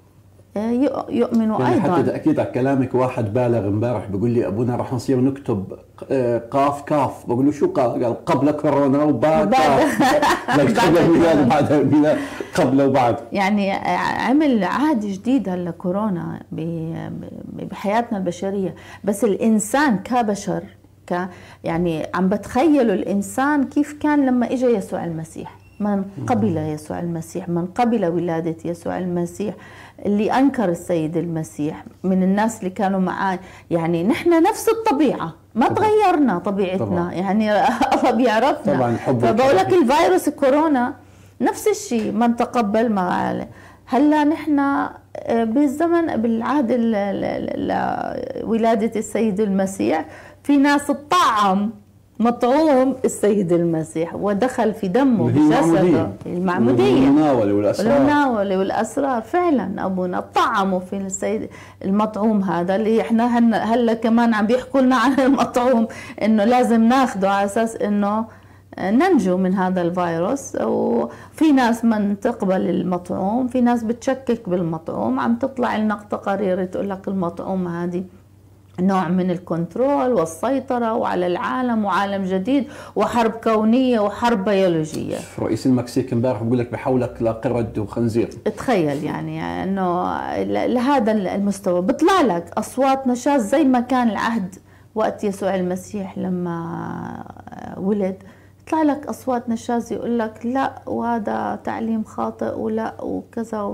يؤمنوا يعني أيضا. حتى أكيد على كلامك واحد بالغ امبارح بيقول لي أبونا رح نصير نكتب قاف كاف، بقول له شو قاف؟ قال قبل كورونا وبعد قبل الميلاد وبعد الميلاد، قبل وبعد. يعني عمل عهد جديد هلا كورونا بحياتنا البشرية. بس الإنسان كبشر يعني عم بتخيلوا الإنسان كيف كان لما إجا يسوع المسيح، من قبل يسوع المسيح، من قبل ولادة يسوع المسيح، اللي أنكر السيد المسيح من الناس اللي كانوا معاه. يعني نحن نفس الطبيعة، ما تغيرنا طبيعتنا طبعا. يعني الله بيعرفنا. فبقول لك الفيروس كورونا نفس الشيء، من تقبل ما قال. هلا نحن بالزمن بالعهد ولادة السيد المسيح في ناس تطعم مطعوم السيد المسيح ودخل في دمه بجسده، المعمودية والمناولة والأسرار. فعلا أبونا طعموا في السيد المطعوم هذا اللي احنا هلا كمان عم بيحكوا لنا عن المطعوم انه لازم ناخده على اساس انه ننجو من هذا الفيروس. وفي ناس من تقبل المطعوم، في ناس بتشكك بالمطعوم. عم تطلع لنا تقارير تقول لك المطعوم هذه نوع من الكنترول والسيطرة وعلى العالم وعالم جديد وحرب كونية وحرب بيولوجية. رئيس المكسيك امبارح بقول لك بحولك لقرد وخنزير. تخيل يعني انه لهذا المستوى بيطلع لك اصوات نشاز زي ما كان العهد وقت يسوع المسيح لما ولد. يطلع لك اصوات نشاز يقول لك لا وهذا تعليم خاطئ ولا وكذا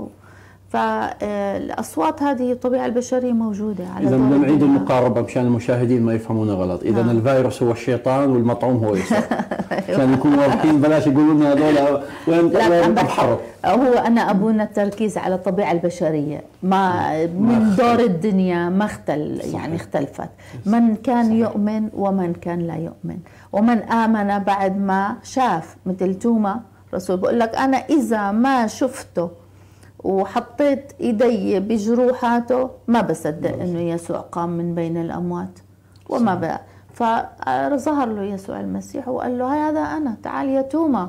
فالأصوات هذه الطبيعة البشرية موجودة. على إذا بدنا نعيد المقاربة مشان المشاهدين ما يفهمونا غلط. إذا الفيروس هو الشيطان والمطعوم هو يسوع. عشان نكون واضحين، بلاش يقولوا لنا هذول وين بحرب. هو أنا أبونا التركيز على الطبيعة البشرية، ما من دور الدنيا ما يعني اختلفت. من كان يؤمن ومن كان لا يؤمن، ومن آمن بعد ما شاف. مثل توما رسول بقول لك أنا إذا ما شفته وحطيت ايدي بجروحاته ما بصدق انه يسوع قام من بين الاموات. وما بقى فظهر له يسوع المسيح وقال له هذا انا، تعال يا توما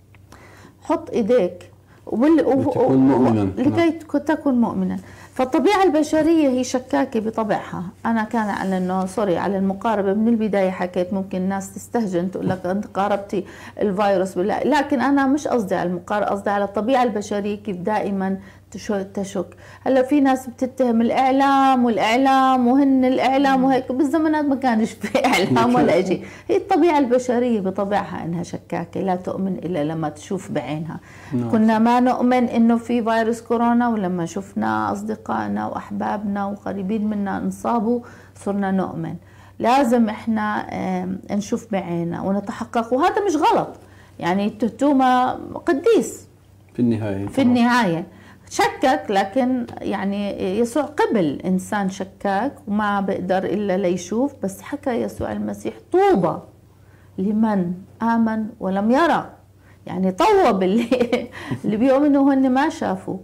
حط ايديك لكي تكون مؤمنا. فالطبيعة البشرية هي شكاكة بطبعها. أنا كان على إنه على المقاربة من البداية حكيت ممكن الناس تستهجن تقول لك أنت قاربتي الفيروس بالله، لكن أنا مش قصدي على المقاربة، قصدي على الطبيعة البشرية كيف دائما تشك. هلا في ناس بتتهم الإعلام والإعلام وهن الإعلام وهيك، بالزمانات ما كانش في إعلام ولا شيء. هي الطبيعة البشرية بطبعها إنها شكاكة، لا تؤمن إلا لما تشوف بعينها. كنا ما نؤمن إنه في فيروس كورونا، ولما شفنا أصدقائنا وأحبابنا وقريبين منا انصابوا صرنا نؤمن. لازم إحنا نشوف بعيننا ونتحقق، وهذا مش غلط. يعني توما قديس في النهاية شكك، لكن يعني يسوع قبل إنسان شكاك وما بقدر إلا ليشوف. بس حكى يسوع المسيح طوبى لمن آمن ولم يرى، يعني طوب اللي بيؤمنوا هن ما شافوا.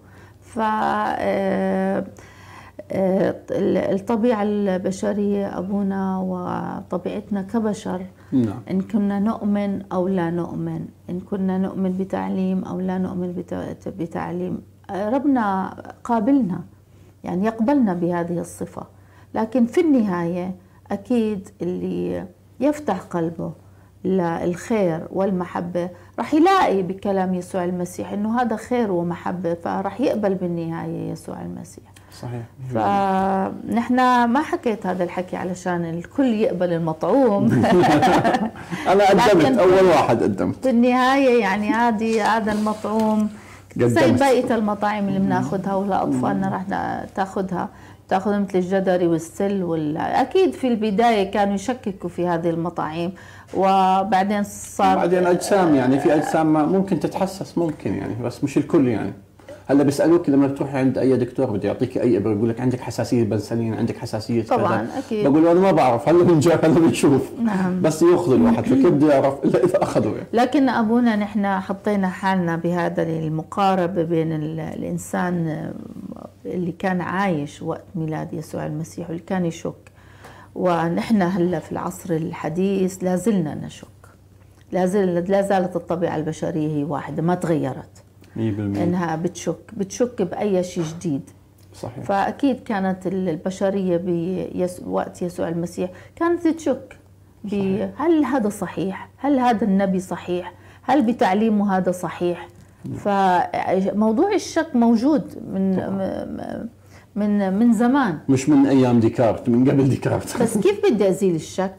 الطبيعة البشرية أبونا وطبيعتنا كبشر، إن كنا نؤمن أو لا نؤمن، إن كنا نؤمن بتعليم أو لا نؤمن بتعليم، ربنا قابلنا، يعني يقبلنا بهذه الصفة. لكن في النهاية أكيد اللي يفتح قلبه للخير والمحبة رح يلاقي بكلام يسوع المسيح إنه هذا خير ومحبة، فرح يقبل بالنهاية يسوع المسيح. صحيح. فنحن ما حكيت هذا الحكي علشان الكل يقبل المطعوم. أنا قدمت أول واحد قدمت. في النهاية يعني هذا المطعوم زي بقية المطاعم اللي بناخذها ولا أطفالنا رح تاخذها مثل الجدري والسل أكيد في البداية كانوا يشككوا في هذه المطاعم، وبعدين بعدين أجسام، يعني في أجسام ممكن تتحسس ممكن يعني، بس مش الكل يعني. هلا بيسالوك لما تروح عند اي دكتور بده يعطيك اي ابره يقول لك عندك حساسيه بنسلين، عندك حساسيه طبعا اكيد. بقول له انا ما بعرف، هلا بنجرب هلا بنشوف. نعم. بس ياخذ الواحد، فكيف بده يعرف الا اذا اخذوا يعني. لكن ابونا نحن حطينا حالنا بهذا المقاربه بين الانسان اللي كان عايش وقت ميلاد يسوع المسيح واللي كان يشك، ونحن هلا في العصر الحديث لازلنا نشك، لا زالت الطبيعة البشرية هي واحدة ما تغيرت 100%. إنها بتشك بأي شيء جديد. صحيح. فأكيد كانت البشرية بوقت يسوع المسيح كانت تشك هل هذا صحيح؟ هل هذا النبي صحيح؟ هل بتعليمه هذا صحيح؟ فموضوع الشك موجود من زمان، مش من أيام ديكارت، من قبل ديكارت. بس كيف بدي أزيل الشك؟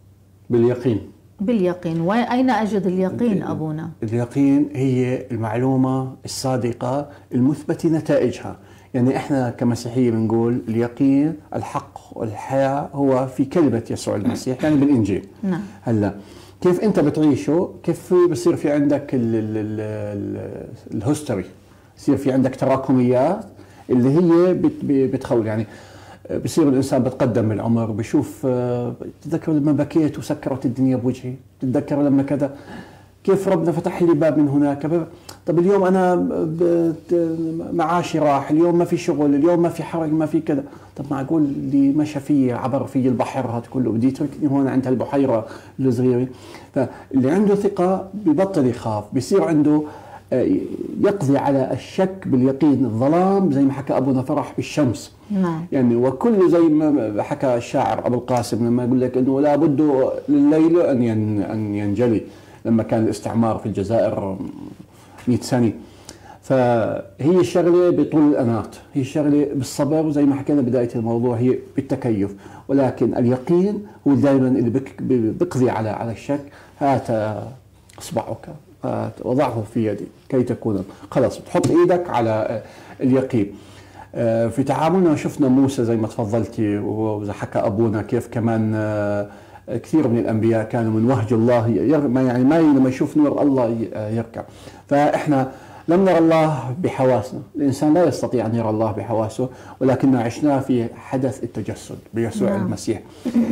باليقين. وأين أجد اليقين أبونا؟ اليقين هي المعلومة الصادقة المثبتة نتائجها. يعني احنا كمسيحية بنقول اليقين الحق والحياة هو في كلمة يسوع المسيح، يعني بالإنجيل. نعم. هلا كيف انت بتعيشه، كيف بصير في عندك الهستوري، بصير في عندك تراكميات اللي هي بتخول. يعني بصير الانسان بتقدم بالعمر، بشوف تتذكر لما بكيت وسكرت الدنيا بوجهي، تتذكر لما كذا، كيف ربنا فتح لي باب من هناك. طب اليوم انا معاشي راح، اليوم ما في شغل، اليوم ما في حرج، ما في كذا. طب معقول اللي مشى فيه عبر فيه البحر هذا كله بدي يتركني هون عند هالبحيره الصغيره؟ فاللي عنده ثقه ببطل يخاف، بيصير عنده يقضي على الشك باليقين. الظلام زي ما حكى ابونا فرح بالشمس. نعم. يعني وكل زي ما حكى الشاعر ابو القاسم لما يقول لك انه لا بد لليل ان ينجلي، لما كان الاستعمار في الجزائر 100 سنة. فهي الشغلة بطول الأنات، هي الشغلة بالصبر، وزي ما حكينا بداية الموضوع هي بالتكيف. ولكن اليقين هو دائما اللي بيقضي على الشك. هات إصبعك وضعه في يدي كي تكون، خلاص بتحط إيدك على اليقين. في تعاملنا شفنا موسى زي ما تفضلتي، وزي حكى أبونا كيف كمان كثير من الأنبياء كانوا من وهج الله يعني ما لما يشوف نور الله يركع. فإحنا لم نرى الله بحواسنا، الإنسان لا يستطيع أن يرى الله بحواسه، ولكننا عشناه في حدث التجسد بيسوع المسيح.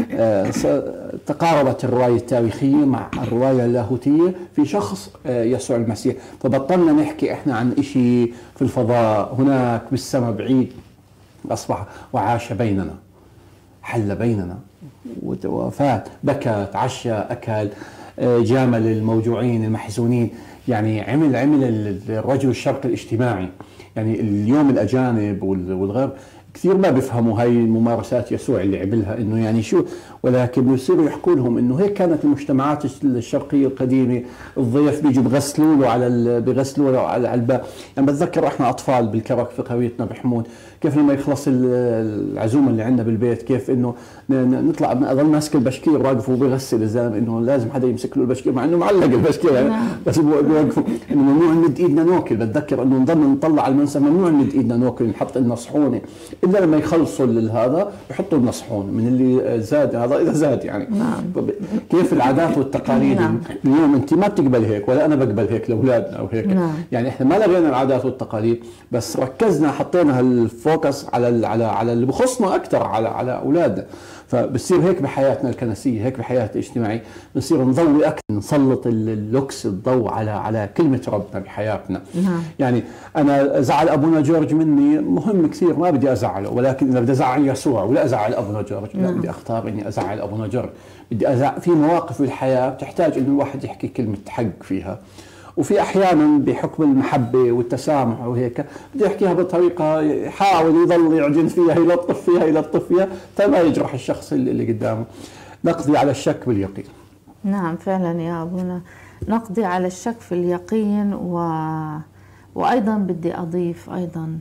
تقاربت الرواية التاريخية مع الرواية اللاهوتية في شخص يسوع المسيح. فبطلنا نحكي إحنا عن إشي في الفضاء هناك بالسماء بعيد، أصبح وعاش بيننا، حل بيننا وفات، بكى، تعشى، أكل، جامل الموجوعين المحزونين. يعني عمل الرجل الشرقي الاجتماعي. يعني اليوم الأجانب والغرب كثير ما بيفهموا هاي الممارسات يسوع اللي عملها، انه يعني شو، ولكن بيصيروا يحكوا لهم انه هيك كانت المجتمعات الشرقيه القديمه. الضيف بيجوا بغسلوا له على الباب. يعني بتذكر احنا اطفال بالكرك في قريتنا بحمود، كيف لما يخلص العزومه اللي عندنا بالبيت، كيف انه نطلع اضل ماسك البشكير واقف وبيغسل الزلمه، انه لازم حدا يمسك له البشكير مع انه معلق البشكير يعني، بس بيوقفوا انه ممنوع نمد ايدنا ناكل. بتذكر انه نضل نطلع على المنسف، ممنوع نمد ايدنا ناكل، نحط لنا صحونه الا لما يخلصوا هذا بيحطوا لنا صحون من اللي زاد، هذا اذا زاد يعني. كيف العادات والتقاليد. اليوم انت ما بتقبل هيك ولا انا بقبل هيك لاولادنا او هيك. يعني احنا ما لغينا العادات والتقاليد، بس ركزنا حطينا هالفوكس على اللي بخصنا اكثر، على اولادنا. فبصير هيك بحياتنا الكنسيه، هيك بحياتنا الاجتماعيه، بنصير نضوي اكثر، نسلط اللوكس الضوء على كلمه ربنا بحياتنا. يعني انا زعل ابونا جورج مني مهم كثير، ما بدي ازعله، ولكن اذا بدي ازعل يسوع ولا ازعل ابونا جورج، لا بدي اختار اني ازعل ابونا جورج. بدي في مواقف بالحياه بتحتاج انه الواحد يحكي كلمه حق فيها، وفي احيانا بحكم المحبه والتسامح وهيك بده يحكيها بطريقه يحاول يضل يعجن فيها، يلطف فيها فما يجرح الشخص اللي قدامه. نقضي على الشك باليقين. نعم فعلا يا ابونا، نقضي على الشك في اليقين. وايضا بدي اضيف ايضا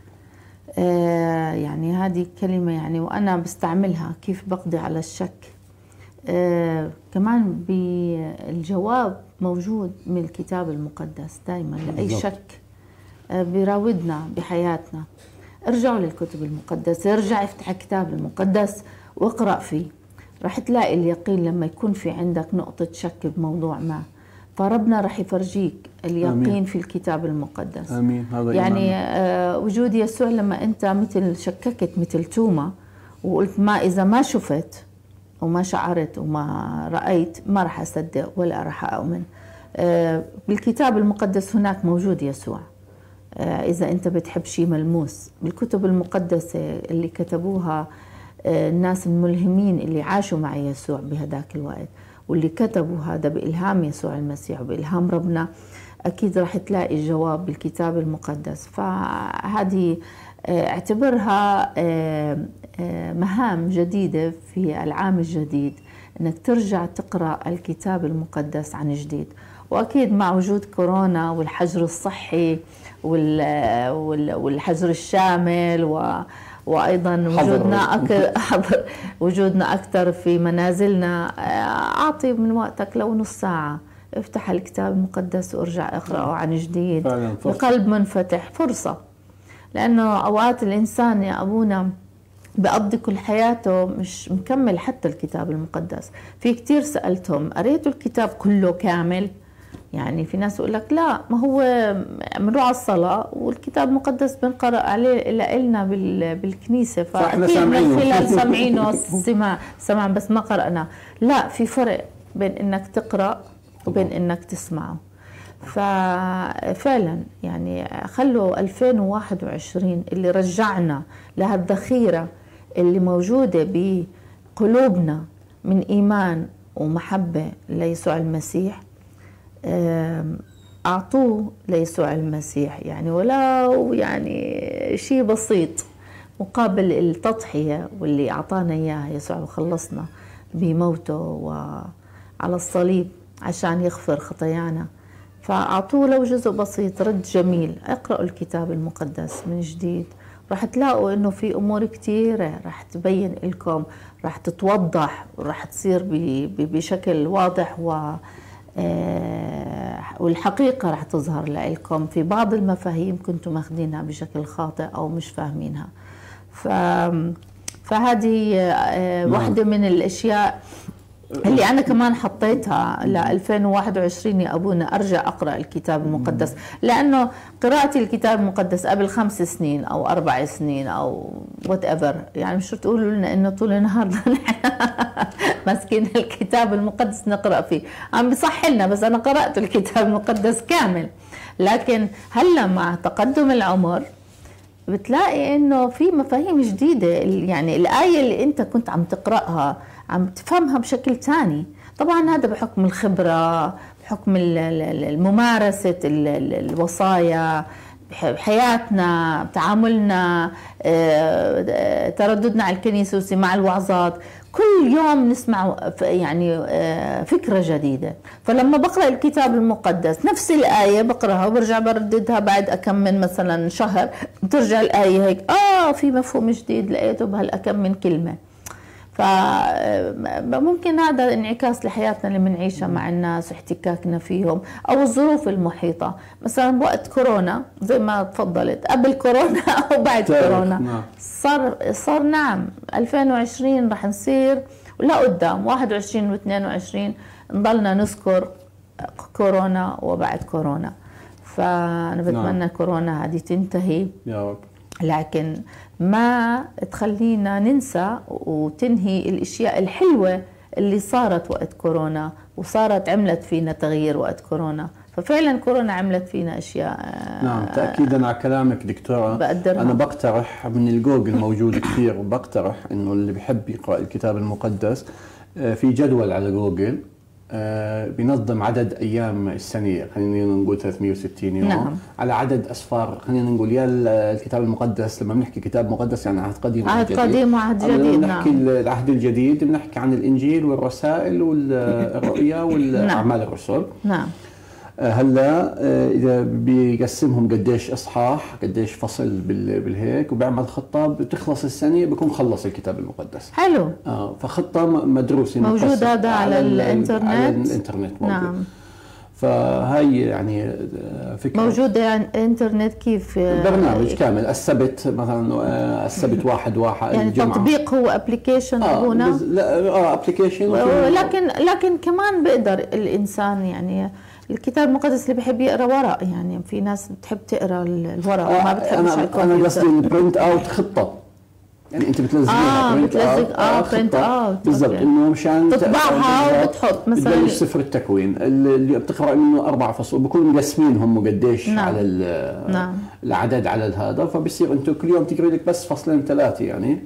يعني هذه كلمه يعني وانا بستعملها، كيف بقضي على الشك. كمان بالجواب موجود من الكتاب المقدس دائما لأي شك بيراودنا بحياتنا. ارجعوا للكتب المقدسة، ارجع افتح الكتاب المقدس واقرأ فيه، رح تلاقي اليقين لما يكون في عندك نقطة شك بموضوع ما، فربنا رح يفرجيك اليقين. آمين. في الكتاب المقدس. آمين. هذا يعني وجود يسوع لما انت مثل شككت مثل توما وقلت ما إذا ما شفت وما شعرت وما رأيت ما رح أصدق ولا رح أؤمن. بالكتاب المقدس هناك موجود يسوع. إذا أنت بتحب شيء ملموس بالكتب المقدسة اللي كتبوها الناس الملهمين اللي عاشوا مع يسوع بهداك الوقت، واللي كتبوا هذا بإلهام يسوع المسيح وبإلهام ربنا، أكيد راح تلاقي الجواب بالكتاب المقدس. فهذه اعتبرها مهام جديدة في العام الجديد، أنك ترجع تقرأ الكتاب المقدس عن جديد. وأكيد مع وجود كورونا والحجر الصحي والحجر الشامل وأيضا وجودنا أكثر في منازلنا، أعطي من وقتك لو نص ساعة، افتح الكتاب المقدس وارجع اقرأه عن جديد بقلب منفتح. فرصة، لأنه أوقات الإنسان يا أبونا بقضي كل حياته مش مكمل حتى الكتاب المقدس. في كتير سألتهم قريتوا الكتاب كله كامل؟ يعني في ناس يقول لك لا، ما هو بنروح على الصلاة والكتاب المقدس بنقرأ عليه لنا بالكنيسة، فاحنا من خلال سامعينه سمع بس ما قرأنا. لا، في فرق بين انك تقرأ وبين انك تسمعه. ففعلا يعني خلوا 2021 اللي رجعنا لهالذخيرة اللي موجودة بقلوبنا من إيمان ومحبة ليسوع المسيح، أعطوه ليسوع المسيح، يعني ولو يعني شيء بسيط مقابل التضحية واللي أعطانا إياه يسوع وخلصنا بموته وعلى الصليب عشان يغفر خطايانا. فأعطوه لو جزء بسيط، رد جميل. اقرأوا الكتاب المقدس من جديد، راح تلاقوا إنه في أمور كتيرة راح تبين لكم، راح تتوضح، راح تصير بشكل واضح والحقيقة راح تظهر لكم في بعض المفاهيم كنتم ماخذينها بشكل خاطئ أو مش فاهمينها. فهذه واحدة من الأشياء اللي أنا كمان حطيتها ل 2021 يا أبونا، أرجع أقرأ الكتاب المقدس، لأنه قراءتي الكتاب المقدس قبل 5 سنين أو 4 سنين أو whatever، يعني مش تقولوا لنا إنه طول النهار نحن ماسكين الكتاب المقدس نقرأ فيه، عم بصح لنا، بس أنا قرأت الكتاب المقدس كامل. لكن هلا مع تقدم العمر بتلاقي إنه في مفاهيم جديدة، يعني الآية اللي أنت كنت عم تقرأها عم تفهمها بشكل تاني. طبعا هذا بحكم الخبرة، بحكم الممارسة الوصايا بحياتنا، بتعاملنا، ترددنا على الكنيسة وسماع الوعظات، كل يوم نسمع يعني فكرة جديدة. فلما بقرأ الكتاب المقدس نفس الآية بقرأها وبرجع برددها بعد أكم من مثلا شهر، بترجع الآية هيك في مفهوم جديد لقيته بهالأكم من كلمة. فممكن هذا انعكاس لحياتنا اللي بنعيشها مع الناس، احتكاكنا فيهم أو الظروف المحيطة. مثلا بوقت كورونا زي ما تفضلت، قبل كورونا أو بعد كورونا، صار نعم 2020 رح نصير ولا قدام 21 و22 نضلنا نذكر كورونا وبعد كورونا. فأنا بتمنى كورونا هذه تنتهي يا رب، لكن ما تخلينا ننسى وتنهي الاشياء الحلوه اللي صارت وقت كورونا، وصارت عملت فينا تغيير وقت كورونا. ففعلا كورونا عملت فينا اشياء. نعم، تاكيدا على كلامك دكتوره، بقدرها. انا بقترح من الجوجل موجود كثير، وبقترح انه اللي بحب يقرا الكتاب المقدس في جدول على جوجل بينظم عدد ايام السنه، خلينا نقول 360 يوم. نعم. على عدد اسفار، خلينا نقول يا الكتاب المقدس، لما بنحكي كتاب مقدس يعني عهد قديم عهد قديم وعهد جديد. بنحكي العهد الجديد بنحكي عن الانجيل والرسائل والرؤيا والاعمال الرسل. نعم. هلا اذا بيقسمهم قديش اصحاح، قديش فصل بالهيك، وبيعمل خطه بتخلص السنه بكون خلص الكتاب المقدس. حلو. فخطه مدروسه موجود هذا على الانترنت. على الانترنت موجود. نعم. فهي يعني فكره موجوده يعني الانترنت، كيف برنامج كامل. السبت مثلا، السبت 1/1 يعني الجمعة. تطبيق هو ابلكيشن ابونا؟ لا ابلكيشن، لكن كمان بيقدر الانسان يعني الكتاب المقدس اللي بحب يقرا ورق، يعني في ناس بتحب تقرا الورق وما بتحبش على الكمبيوتر. انا قصدي البرنت اوت خطه، يعني انت بتنزليها برنت اوت بالضبط، انه مشان تطبعها وبتحط مثلا بتبلش سفر التكوين اللي بتقرا منه 4 فصول، بكون مقسمينهم قديش. نعم. على نعم. العدد على هذا، فبصير انت كل يوم تقري لك بس 2 3 يعني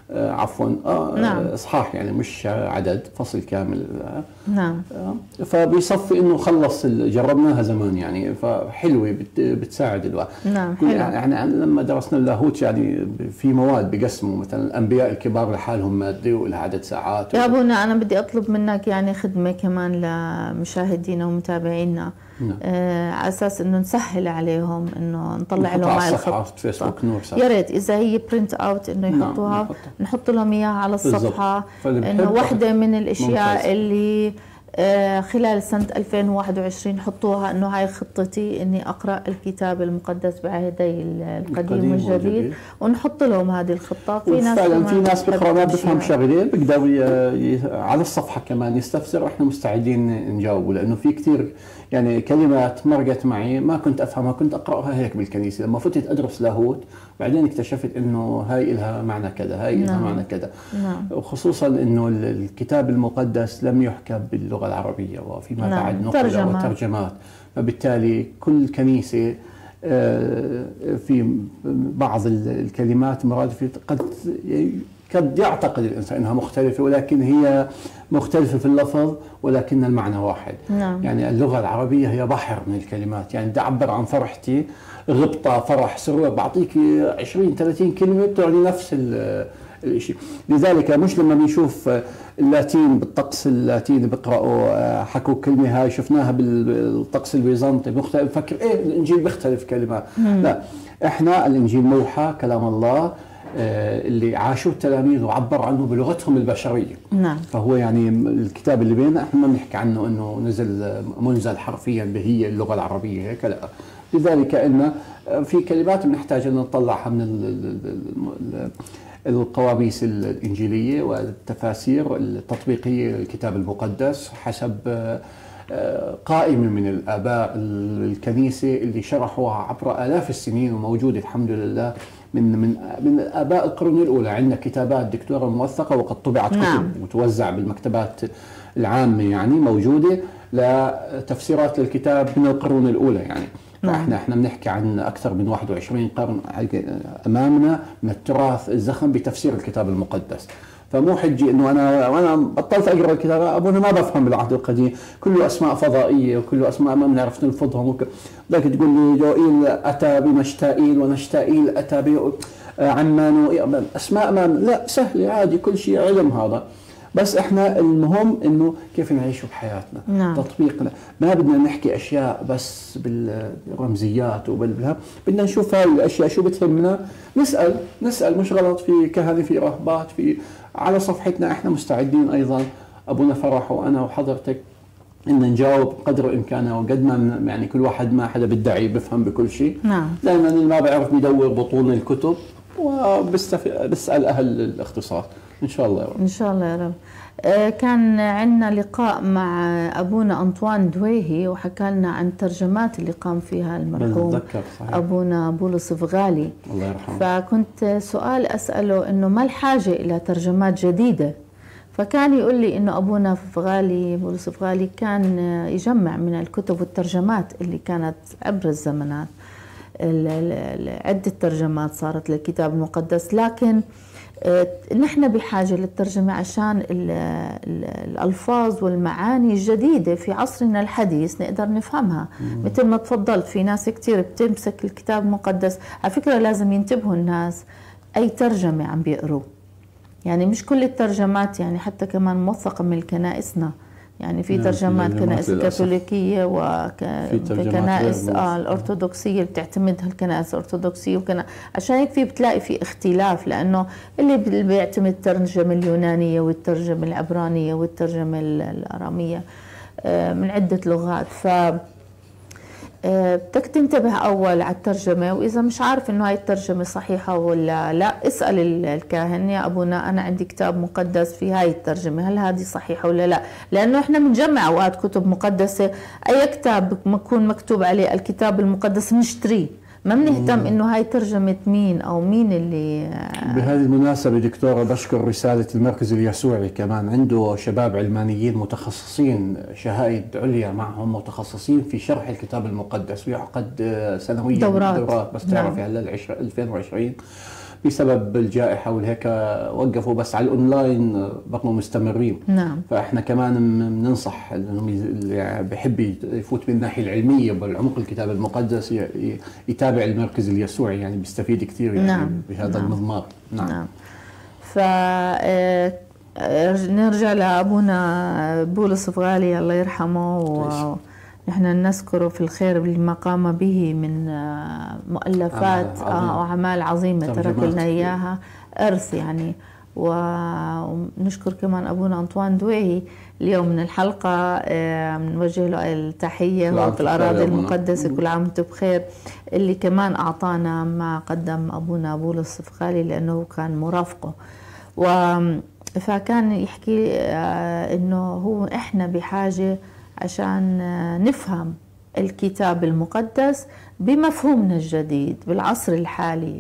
عفوا نعم. اصحاح، يعني مش عدد، فصل كامل. نعم. فبيصفي انه خلص جربناها زمان يعني، فحلوه بتساعد الواحد. نعم حلو. يعني لما درسنا اللاهوت يعني في مواد بيقسموا مثلا الانبياء الكبار لحالهم ماده ولها عدد ساعات. يا ابونا انا بدي اطلب منك يعني خدمه كمان لمشاهدينا ومتابعينا. نعم. على اساس انه نسهل عليهم انه نطلع لهم على صفحه فيسبوك نور يا ريت اذا هي برنت اوت انه يحطوها. نعم. نحط لهم اياها على الصفحه، انه واحده من الاشياء ممتاز. اللي خلال سنة 2021 حطوها انه هاي خطتي اني اقرا الكتاب المقدس بعهدي القديم والجديد، ونحط لهم هذه الخطه. في ناس فعلا في ناس بيقرأوا ما بفهم شغله بيقدروا على الصفحه كمان يستفسروا، احنا مستعدين نجاوبوا، لانه في كثير يعني كلمات مرقت معي ما كنت افهمها، كنت اقراها هيك بالكنيسه، لما فتت ادرس لاهوت بعدين اكتشفت انه هاي لها معنى كذا، هاي لها معنى كذا. وخصوصا انه الكتاب المقدس لم يحكى باللغه العربية وفيما بعد نقل وترجمات، فبالتالي كل كنيسة في بعض الكلمات مرادفة قد يعتقد الإنسان أنها مختلفة، ولكن هي مختلفة في اللفظ ولكن المعنى واحد. يعني اللغة العربية هي بحر من الكلمات، يعني بدي أعبر عن فرحتي، غبطة، فرح، سرور، بعطيك 20-30 كلمة بتعني نفس الشيء. لذلك مش لما بنشوف اللاتين بالطقس اللاتيني بيقرأوا حكوا كلمة هاي شفناها بالطقس البيزنطي بفكر ايه الانجيل بيختلف كلمات. لا، احنا الانجيل موحى كلام الله اللي عاشوا التلاميذ وعبر عنه بلغتهم البشريه. نعم. فهو يعني الكتاب اللي بيننا احنا ما بنحكي عنه انه منزل حرفيا بهي اللغه العربيه هيك، لا. لذلك ان في كلمات بنحتاج ان نطلعها من القواميس الإنجيلية والتفاسير التطبيقية للكتاب المقدس حسب قائمة من الآباء الكنيسة اللي شرحوها عبر آلاف السنين وموجودة الحمد لله من آباء القرون الأولى. عندنا كتابات دكتورة موثقة وقد طبعت كتب وتوزع بالمكتبات العامة، يعني موجودة لتفسيرات للكتاب من القرون الأولى يعني. احنا بنحكي عن اكثر من 21 قرن امامنا من التراث الزخم بتفسير الكتاب المقدس. فمو حجي انه وانا بطلت اقرا الكتاب ابونا ما بفهم بالعهد القديم، كله اسماء فضائيه وكله اسماء ما بنعرف نلفظهم بدك تقول لي جوئيل اتى بنشتائيل ونشتائيل اتى بعمان، اسماء ما لا سهله عادي، كل شيء علم هذا، بس احنا المهم انه كيف نعيش بحياتنا. نعم. تطبيقنا، ما بدنا نحكي اشياء بس بالرمزيات بدنا نشوف هاي الاشياء شو بتهمنا، نسال مش غلط، في كهنه، في راهبات، في على صفحتنا احنا مستعدين ايضا ابونا فرح وانا وحضرتك ان نجاوب قدر الامكان، وقد ما يعني كل واحد ما حدا بيدعي بفهم بكل شيء. نعم. دائما اللي ما بيعرف بيدور بطون الكتب وبسال اهل الاختصاص ان شاء الله يا رب. ان شاء الله يا رب. كان عندنا لقاء مع ابونا انطوان دويهي وحكى لنا عن ترجمات اللي قام فيها المرحوم ابونا بولس فغالي الله يرحمه. فكنت سؤال اساله انه ما الحاجه الى ترجمات جديده، فكان يقول لي انه ابونا فغالي بولس فغالي كان يجمع من الكتب والترجمات اللي كانت عبر الزمنات، عده ترجمات صارت للكتاب المقدس، لكن نحن بحاجة للترجمة عشان الألفاظ والمعاني الجديدة في عصرنا الحديث نقدر نفهمها. مثل ما تفضلت في ناس كتير بتمسك الكتاب المقدس، على فكرة لازم ينتبهوا الناس أي ترجمة عم بيقروا، يعني مش كل الترجمات، يعني حتى كمان موثقة من كنائسنا، يعني في ترجمات كنائس الكاثوليكية وكنائس الأرثوذكسية اللي بتعتمدها الكنائس الأرثوذكسية عشان هيك بتلاقي في اختلاف، لأنه اللي بيعتمد الترجمة اليونانية والترجمة العبرانية والترجمة الأرامية من عدة لغات، بدك تنتبه أول على الترجمة، وإذا مش عارف إنه هاي الترجمة صحيحة ولا لا اسأل الكاهن، يا أبونا أنا عندي كتاب مقدس في هاي الترجمة، هل هذه صحيحة ولا لا؟ لأنه إحنا بنجمع أوقات كتب مقدسة، أي كتاب بكون مكتوب عليه الكتاب المقدس بنشتريه، ما بنهتم إنه هاي ترجمة مين أو مين اللي. بهذه المناسبة دكتورة بشكر رسالة المركز اليسوعي، كمان عنده شباب علمانيين متخصصين، شهائد عليا معهم متخصصين في شرح الكتاب المقدس، ويعقد سنويا دورات بس تعرفي هلا 2020 بسبب الجائحة والهيك وقفوا، بس على الأونلاين بقوا مستمرين. نعم. فإحنا كمان بننصح اللي بيحب يفوت من الناحية العلمية بالعمق الكتاب المقدس يتابع المركز اليسوعي، يعني بيستفيد كثير يعني نعم. بهذا نعم. المضمار. نعم. نرجع لأبونا بولس فغالي الله يرحمه، ونحن نذكره في الخير بما قام به من مؤلفات وأعمال عظيمة ترك لنا إياها إرث يعني. ونشكر كمان أبونا أنطوان دويهي اليوم من الحلقة، نوجه له التحية في الأراضي المقدسة، كل عام وانتم بخير، اللي كمان أعطانا ما قدم أبونا بولس فغالي لأنه كان مرافقه. فكان يحكي إنه هو إحنا بحاجة عشان نفهم الكتاب المقدس بمفهومنا الجديد بالعصر الحالي،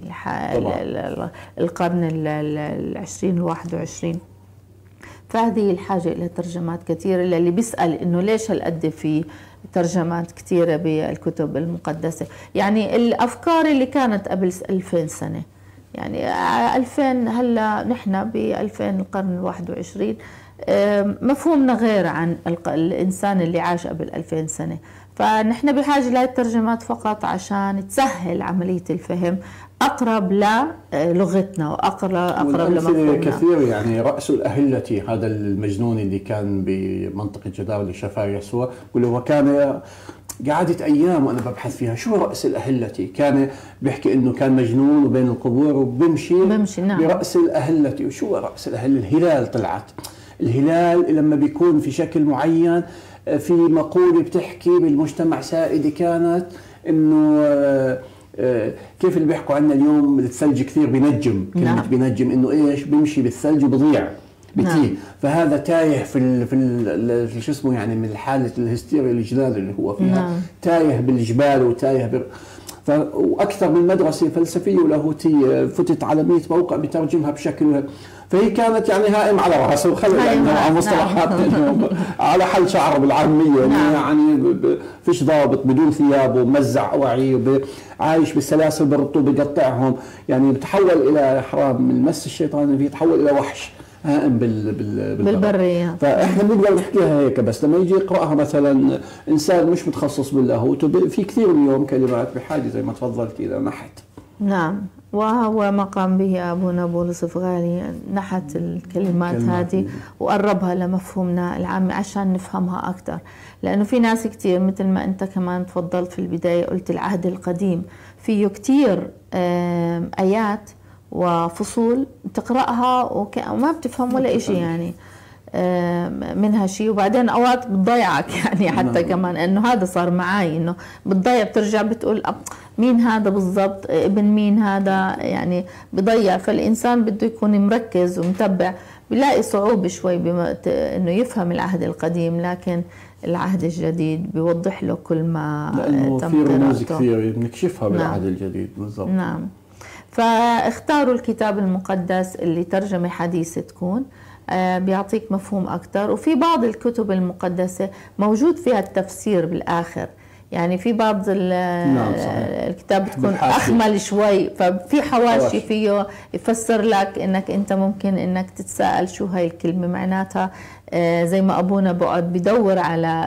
القرن العشرين ال21. فهذه الحاجة إلى ترجمات كثيرة. اللي بيسأل إنه ليش هالقد في ترجمات كثيرة بالكتب المقدسة، يعني الأفكار اللي كانت قبل 2000 سنة، يعني 2000 هلا نحن ب2000 القرن ال21 مفهومنا غير عن الإنسان اللي عاش قبل 2000 سنة. فنحن بحاجة لهي الترجمات فقط عشان تسهل عملية الفهم، أقرب للغتنا وأقرب لمفهومنا. كثير يعني رأس الأهلة هذا المجنون اللي كان بمنطقة جدار اللي شافه يسوع، هو كان قعدت أيام وأنا ببحث فيها شو رأس الأهلة. كان بيحكي إنه كان مجنون وبين القبور وبمشي نعم. برأس الأهلة. وشو رأس الأهلة؟ الهلال طلعت. الهلال لما بيكون في شكل معين، في مقولة بتحكي بالمجتمع سائدة كانت إنه كيف اللي بيحكوا عنا اليوم الثلج كثير بينجم، كلمة نعم. بينجم إنه إيش، بيمشي بالثلج وبضيع بتيه. نعم. فهذا تايه في شو اسمه يعني من حالة الهستيريا الجلال اللي هو فيها. نعم. تايه بالجبال وتايه واكثر من مدرسه فلسفيه ولاهوتيه فتت على 100 موقع بترجمها بشكل. فهي كانت يعني هائم على راسه وخلق عندنا مصطلحات على حل شعره بالعاميه. نعم. يعني فيش ضابط بدون ثياب ومزع اواعي عايش بالسلاسل بالرطوبه بيقطعهم، يعني بتحول الى حرام من مس الشيطان، بيتحول الى وحش هائم بالبرية. فاحنا بنقدر نحكيها هيك، بس لما يجي يقراها مثلا انسان مش متخصص باللاهوت، في كثير اليوم كلمات بحاجه زي ما تفضلت الى نحت. نعم، وهو ما قام به ابونا بولس فغالي، نحت الكلمات هذه وقربها لمفهومنا العامي عشان نفهمها اكثر. لانه في ناس كثير مثل ما انت كمان تفضلت في البدايه قلت العهد القديم فيه كثير ايات وفصول تقرأها وما بتفهم ولا إشي يعني منها شيء، وبعدين أوقات بتضيعك يعني حتى كمان إنه هذا صار معي، إنه بتضيع بترجع بتقول مين هذا بالضبط، ابن مين هذا، يعني بضيع. فالإنسان بده يكون مركز ومتبع، بيلاقي صعوبة شوي إنه يفهم العهد القديم، لكن العهد الجديد بيوضح له كل ما تم في رموز كثير بنكشفها بالعهد الجديد بالضبط. نعم. فاختاروا الكتاب المقدس اللي ترجمة حديثة تكون بيعطيك مفهوم أكتر. وفي بعض الكتب المقدسة موجود فيها التفسير بالآخر، يعني في بعض الكتاب بتكون أخمل شوي، ففي حواشي فيه يفسر لك إنك أنت ممكن إنك تتساءل شو هاي الكلمة معناتها، زي ما أبونا بقعد بدور على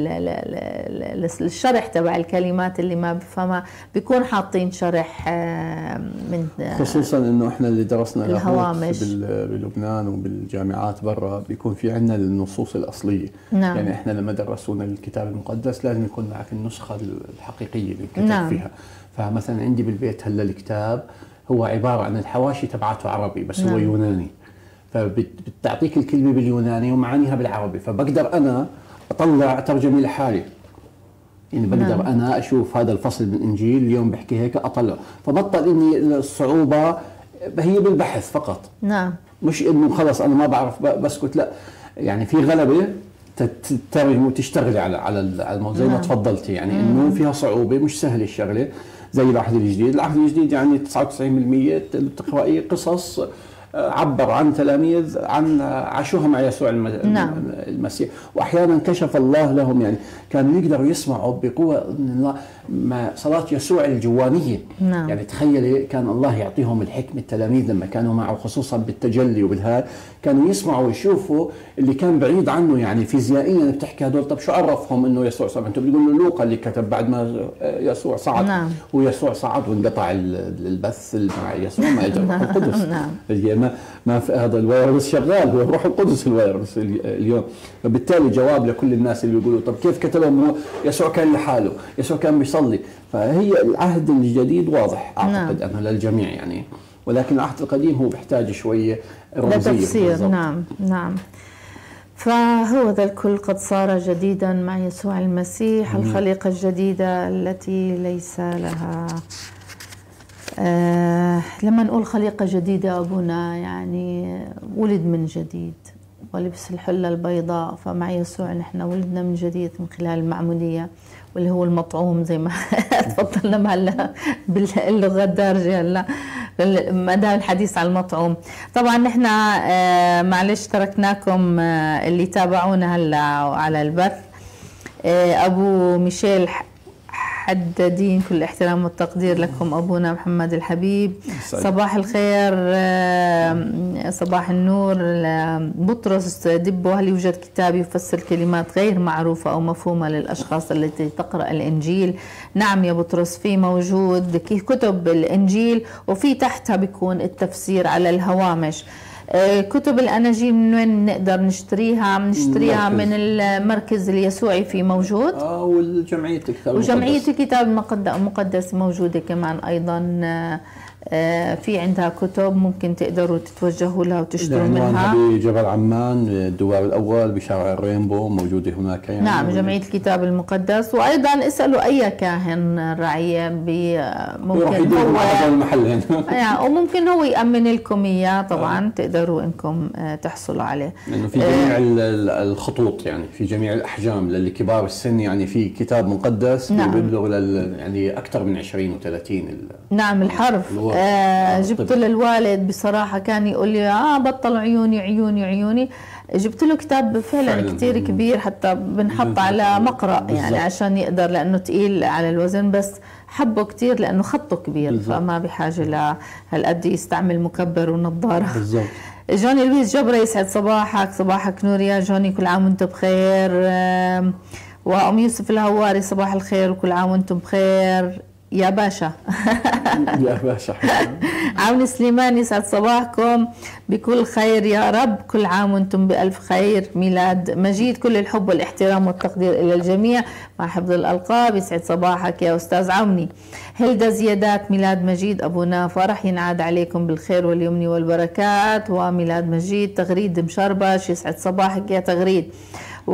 الشرح تبع الكلمات اللي ما بفهمها، بيكون حاطين شرح من خصوصا إنه إحنا اللي درسنا الهوامش بلبنان وبالجامعات برا بيكون في عنا النصوص الأصلية. نعم. يعني إحنا لما درسونا الكتاب المقدس لازم يكون معك النسخة الحقيقية اللي كتب. نعم. فيها. فمثلا عندي بالبيت هلا الكتاب هو عبارة عن الحواشي تبعته عربي بس. نعم. هو يوناني، فبتعطيك الكلمة باليوناني ومعانيها بالعربي، فبقدر أنا أطلع ترجمة لحالي، يعني بقدر. نعم. أنا أشوف هذا الفصل من الإنجيل اليوم بحكي هيك أطلع، فبطل إني الصعوبة هي بالبحث فقط. نعم. مش إنه خلص أنا ما بعرف بسكت، لا، يعني في غلبة تترجم وتشتغلي على الموضوع زي ما تفضلتي، يعني إنه فيها صعوبة مش سهل الشغلة. زي العهد الجديد يعني 99% بتقرأي قصص عبر عن تلاميذ عن عاشوها مع يسوع المسيح، واحيانا كشف الله لهم، يعني كانوا يقدروا يسمعوا بقوه الله مع صلاه يسوع الجوانيه. يعني تخيلي كان الله يعطيهم الحكمه التلاميذ لما كانوا معه، خصوصا بالتجلي وبالهاد، كانوا يسمعوا ويشوفوا اللي كان بعيد عنه. يعني فيزيائيا بتحكي هدول طب شو عرفهم انه يسوع صعد؟ انتم بتقولوا لوقا اللي كتب بعد ما يسوع صعد، ويسوع صعد وانقطع البث مع يسوع ما اجى الروح القدس. ما في هذا الفيروس شغال، هو الروح القدس الفيروس اليوم. فبالتالي جواب لكل الناس اللي بيقولوا طب كيف كتبهم؟ يسوع كان لحاله، يسوع كان بيصلي. فهي العهد الجديد واضح اعتقد انه للجميع يعني، ولكن العهد القديم هو بيحتاج شويه رمزيه لتفسير. نعم. فهو ذا الكل قد صار جديدا مع يسوع المسيح، الخليقة الجديدة التي ليس لها لما نقول خليقة جديدة أبونا يعني ولد من جديد ولبس الحلة البيضاء. فمع يسوع نحن ولدنا من جديد من خلال المعمودية، واللي هو المطعوم زي ما تفضلنا هلا باللغة الدارجة هلا ما دام الحديث عن المطعوم. طبعا نحن معلش تركناكم اللي تابعونا هلا على البث. أبو ميشيل حدادين، كل الاحترام والتقدير لكم أبونا محمد الحبيب. صباح الخير، صباح النور. بطرس دبو، هل يوجد كتاب يفسر كلمات غير معروفة أو مفهومة للأشخاص التي تقرأ الإنجيل؟ نعم يا بطرس، في موجود كتب الإنجيل وفي تحتها بيكون التفسير على الهوامش. كتب الأناجيل من وين نقدر نشتريها؟ بنشتريها من المركز اليسوعي في موجود، والجمعية الكتاب وجمعية الكتاب المقدس موجودة كمان أيضا. في عندها كتب ممكن تقدروا تتوجهوا لها وتشتروا منها. بجبل عمان الدوار الأول بشارع الرينبو موجودة هناك يعني. نعم، جمعية الكتاب المقدس. وأيضا اسألوا أي كاهن رعية ممكن هو المحل يعني، وممكن هو يأمن لكم إياه. طبعا تقدروا إنكم تحصلوا عليه، لأنه في جميع الخطوط يعني، في جميع الأحجام للكبار السن يعني. في كتاب مقدس بيبلغ يعني أكثر من 20 و30 نعم الحرف. جبت للوالد بصراحة كان يقول لي بطل عيوني. جبت له كتاب فعلا كتير كبير، حتى بنحط على مقرأ يعني عشان يقدر، لأنه تقيل على الوزن، بس حبه كتير لأنه خطه كبير فما بحاجة لهالقد يستعمل مكبر ونظارة. بالضبط. جوني لويس جبرة، يسعد صباحك نور يا جوني، كل عام وانتم بخير. وأم يوسف الهواري، صباح الخير وكل عام وانتم بخير يا باشا. يا باشا. عون سليمان، يسعد صباحكم بكل خير يا رب، كل عام وانتم بألف خير. ميلاد مجيد، كل الحب والاحترام والتقدير إلى الجميع مع حفظ الألقاب. يسعد صباحك يا أستاذ عوني. هلدا زيادات، ميلاد مجيد أبونا فرح، ينعاد عليكم بالخير واليمن والبركات. وميلاد مجيد. تغريد مشربش، يسعد صباحك يا تغريد. و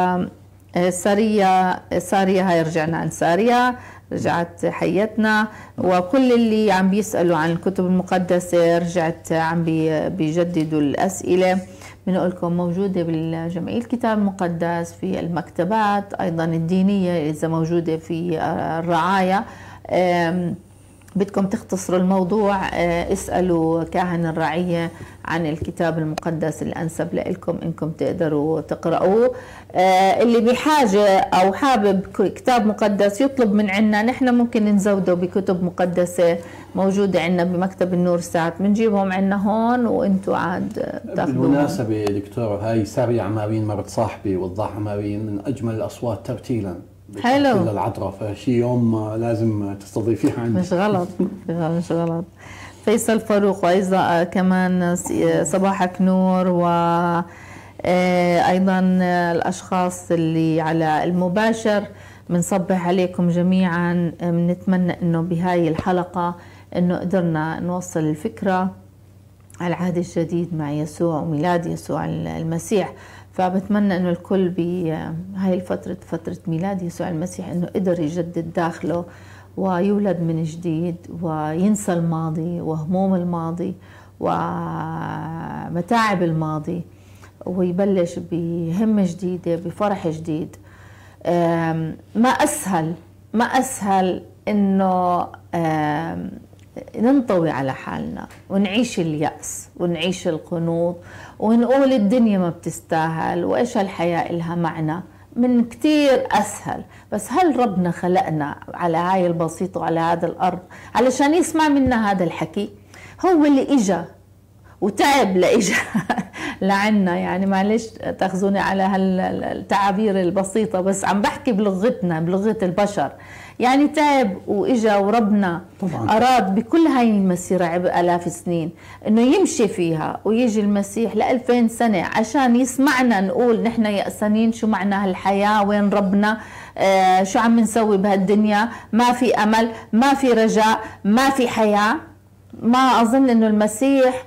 سارية هاي رجعنا عن سارية، رجعت حياتنا. وكل اللي عم بيسألوا عن الكتب المقدسة رجعت عم بيجددوا الأسئلة. بنقول لكم موجودة بالجمعية الكتاب المقدس، في المكتبات أيضا الدينية إذا موجودة في الرعاية. بدكم تختصروا الموضوع اسألوا كاهن الرعية عن الكتاب المقدس الأنسب لكم إنكم تقدروا تقرأوه. اللي بحاجة أو حابب كتاب مقدس يطلب من عنا، نحن ممكن نزوده بكتب مقدسة موجودة عنا بمكتب النور ساعات، بنجيبهم عنا هون وانتوا عاد بتاخذوهم. بالمناسبة دكتور، هاي سارية عمارين مرت صاحبي، وضاح عمارين من أجمل الأصوات ترتيلا. حلو. العطرة، فشي يوم لازم تستضيفيها عندي. مش غلط. فيصل فاروق، وأيضا كمان صباحك نور. وأيضا الأشخاص اللي على المباشر بنصبح عليكم جميعا. بنتمنى أنه بهاي الحلقة أنه قدرنا نوصل الفكرة على العهد الجديد مع يسوع وميلاد يسوع المسيح. فبتمنى انه الكل بهاي الفترة، فترة ميلاد يسوع المسيح، انه قدر يجدد داخله ويولد من جديد وينسى الماضي وهموم الماضي ومتاعب الماضي، ويبلش بهمة جديدة بفرح جديد. ما أسهل إنه ننطوي على حالنا ونعيش اليأس ونعيش القنوط ونقول الدنيا ما بتستاهل وإيش هالحياة إلها معنى، من كتير أسهل. بس هل ربنا خلقنا على هاي البسيطة وعلى هذا الأرض علشان يسمع منا هذا الحكي؟ هو اللي إجا وتعب لإجا لعنا، يعني معلش تاخذوني على هالتعابير البسيطة، بس عم بحكي بلغتنا بلغة البشر. يعني تعب وإجا وربنا طبعا أراد بكل هاي المسيرة عبر آلاف السنين إنه يمشي فيها ويجي المسيح ل2000 سنة عشان يسمعنا نقول نحن يأسانين شو معنى هالحياة، وين ربنا، شو عم نسوي بهالدنيا، ما في أمل، ما في رجاء، ما في حياة. ما أظن إنه المسيح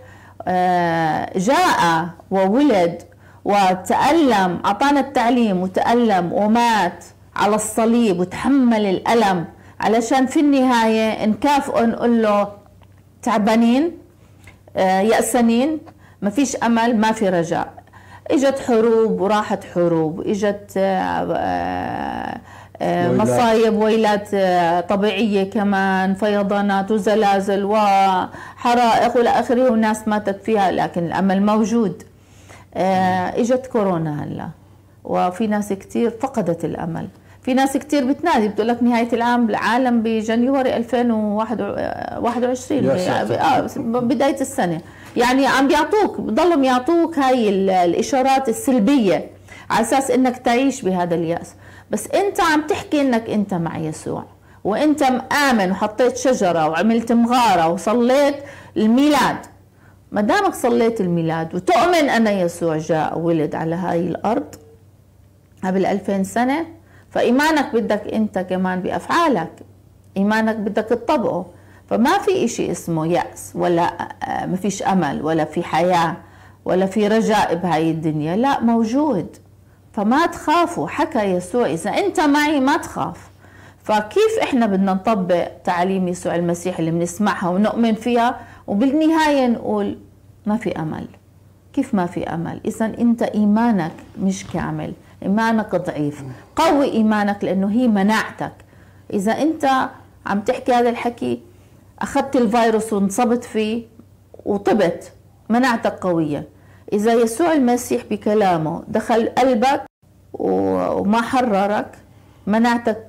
جاء وولد وتألم، أعطانا التعليم وتألم ومات على الصليب وتحمل الألم علشان في النهاية نكافئه نقول له تعبانين، يأسانين، ما فيش أمل، ما في رجاء. إجت حروب وراحت حروب، إجت مصايب ويلات طبيعية كمان، فيضانات وزلازل وحرائق والى اخره، وناس ماتت فيها، لكن الامل موجود. اجت كورونا هلا وفي ناس كتير فقدت الامل، في ناس كتير بتنادي بتقول لك نهاية العالم بجانيوري 2021 بداية السنة. يعني عم بيعطوك، بضلهم يعطوك هاي الاشارات السلبية على اساس انك تعيش بهذا اليأس. بس انت عم تحكي انك انت مع يسوع وانت مآمن وحطيت شجرة وعملت مغارة وصليت الميلاد. ما دامك صليت الميلاد وتؤمن ان يسوع جاء ولد على هاي الارض قبل 2000 سنة، فايمانك بدك انت كمان بافعالك، ايمانك بدك تطبقه. فما في اشي اسمه يأس ولا ما فيش امل ولا في حياة ولا في رجاء بهاي الدنيا، لا، موجود. فما تخافوا، حكى يسوع إذا أنت معي ما تخاف. فكيف إحنا بدنا نطبق تعاليم يسوع المسيح اللي بنسمعها ونؤمن فيها وبالنهاية نقول ما في أمل؟ كيف ما في أمل؟ إذا أنت إيمانك مش كامل، إيمانك ضعيف. قوي إيمانك لأنه هي مناعتك. إذا أنت عم تحكي هذا الحكي، أخذت الفيروس وانصبت فيه وطبت، مناعتك قوية. إذا يسوع المسيح بكلامه دخل قلبك وما حررك، مناعتك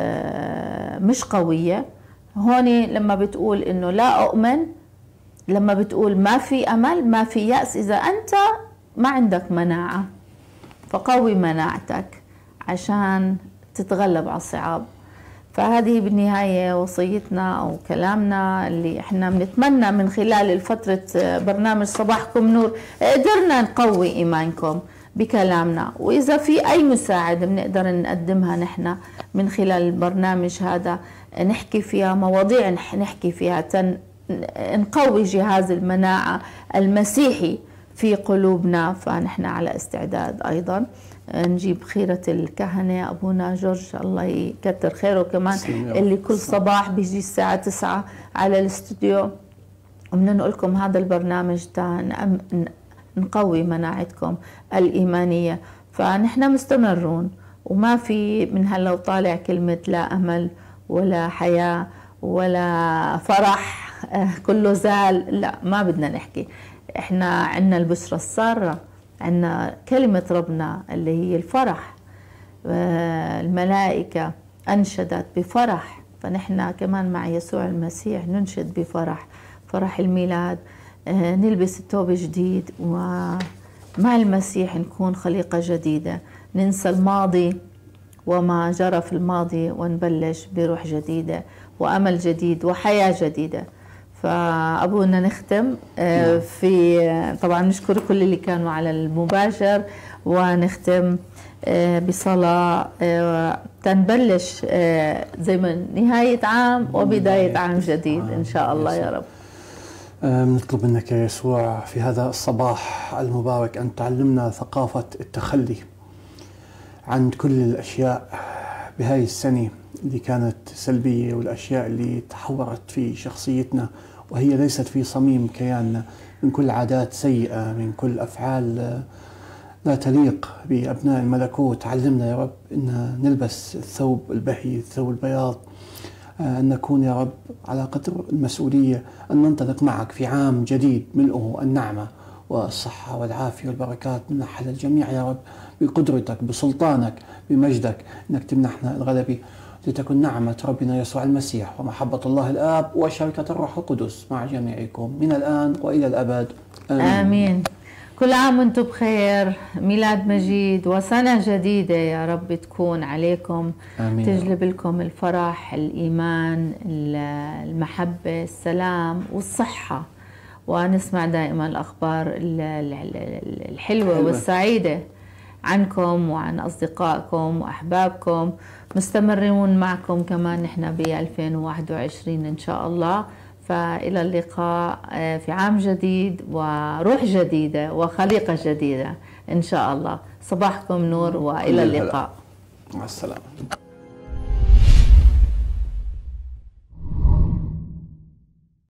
مش قوية. هون لما بتقول إنه لا أؤمن، لما بتقول ما في أمل، ما في يأس، إذا أنت ما عندك مناعة فقوي مناعتك عشان تتغلب على الصعاب. فهذه بالنهاية وصيتنا أو كلامنا اللي احنا بنتمنى من خلال فترة برنامج صباحكم نور قدرنا نقوي إيمانكم بكلامنا. وإذا في أي مساعدة بنقدر نقدمها نحن من خلال البرنامج هذا، نحكي فيها مواضيع، نحكي فيها نقوي جهاز المناعة المسيحي في قلوبنا، فنحن على استعداد أيضا نجيب خيرة الكهنة أبونا جورج الله يكتر خيره كمان، اللي كل صباح بيجي الساعة 9 على الاستوديو وبننقل لكم هذا البرنامج نقوي مناعتكم الإيمانية. فنحن مستمرون وما في من هلا وطالع كلمة لا أمل ولا حياة ولا فرح كله زال، لا، ما بدنا نحكي. احنا عنا البشرى السارة، عنا كلمة ربنا اللي هي الفرح. الملائكة أنشدت بفرح، فنحن كمان مع يسوع المسيح ننشد بفرح، فرح الميلاد. نلبس الثوب جديد ومع المسيح نكون خليقة جديدة، ننسى الماضي وما جرى في الماضي ونبلش بروح جديدة وأمل جديد وحياة جديدة. فأبونا نختم في طبعا نشكر كل اللي كانوا على المباشر، ونختم بصلاة تنبلش زي ما نهاية عام وبداية عام جديد إن شاء الله يا رب. نطلب منك يا يسوع في هذا الصباح المبارك أن تعلمنا ثقافة التخلي عن كل الأشياء بهاي السنة اللي كانت سلبية، والأشياء اللي تحورت في شخصيتنا وهي ليست في صميم كياننا، من كل عادات سيئة، من كل أفعال لا تليق بأبناء الملكوت. علمنا يا رب أن نلبس الثوب البهي، الثوب البياض، أن نكون يا رب على قدر المسؤولية، أن ننطلق معك في عام جديد ملؤه النعمة والصحة والعافية والبركات من نحل الجميع يا رب، بقدرتك بسلطانك بمجدك، أنك تمنحنا الغلبة، لتكن نعمة ربنا يسوع المسيح ومحبة الله الآب وشركة الروح القدس مع جميعكم من الآن وإلى الأبد. آمين, آمين. كل عام وانتم بخير، ميلاد مجيد وسنة جديدة يا رب تكون عليكم. آمين. تجلب لكم الفرح، الإيمان، المحبة، السلام والصحة، ونسمع دائما الأخبار الحلوة والسعيدة عنكم وعن أصدقائكم وأحبابكم. مستمرون معكم كمان نحن ب 2021 إن شاء الله. فإلى اللقاء في عام جديد وروح جديدة وخليقة جديدة إن شاء الله. صباحكم نور وإلى اللقاء. مع السلامة.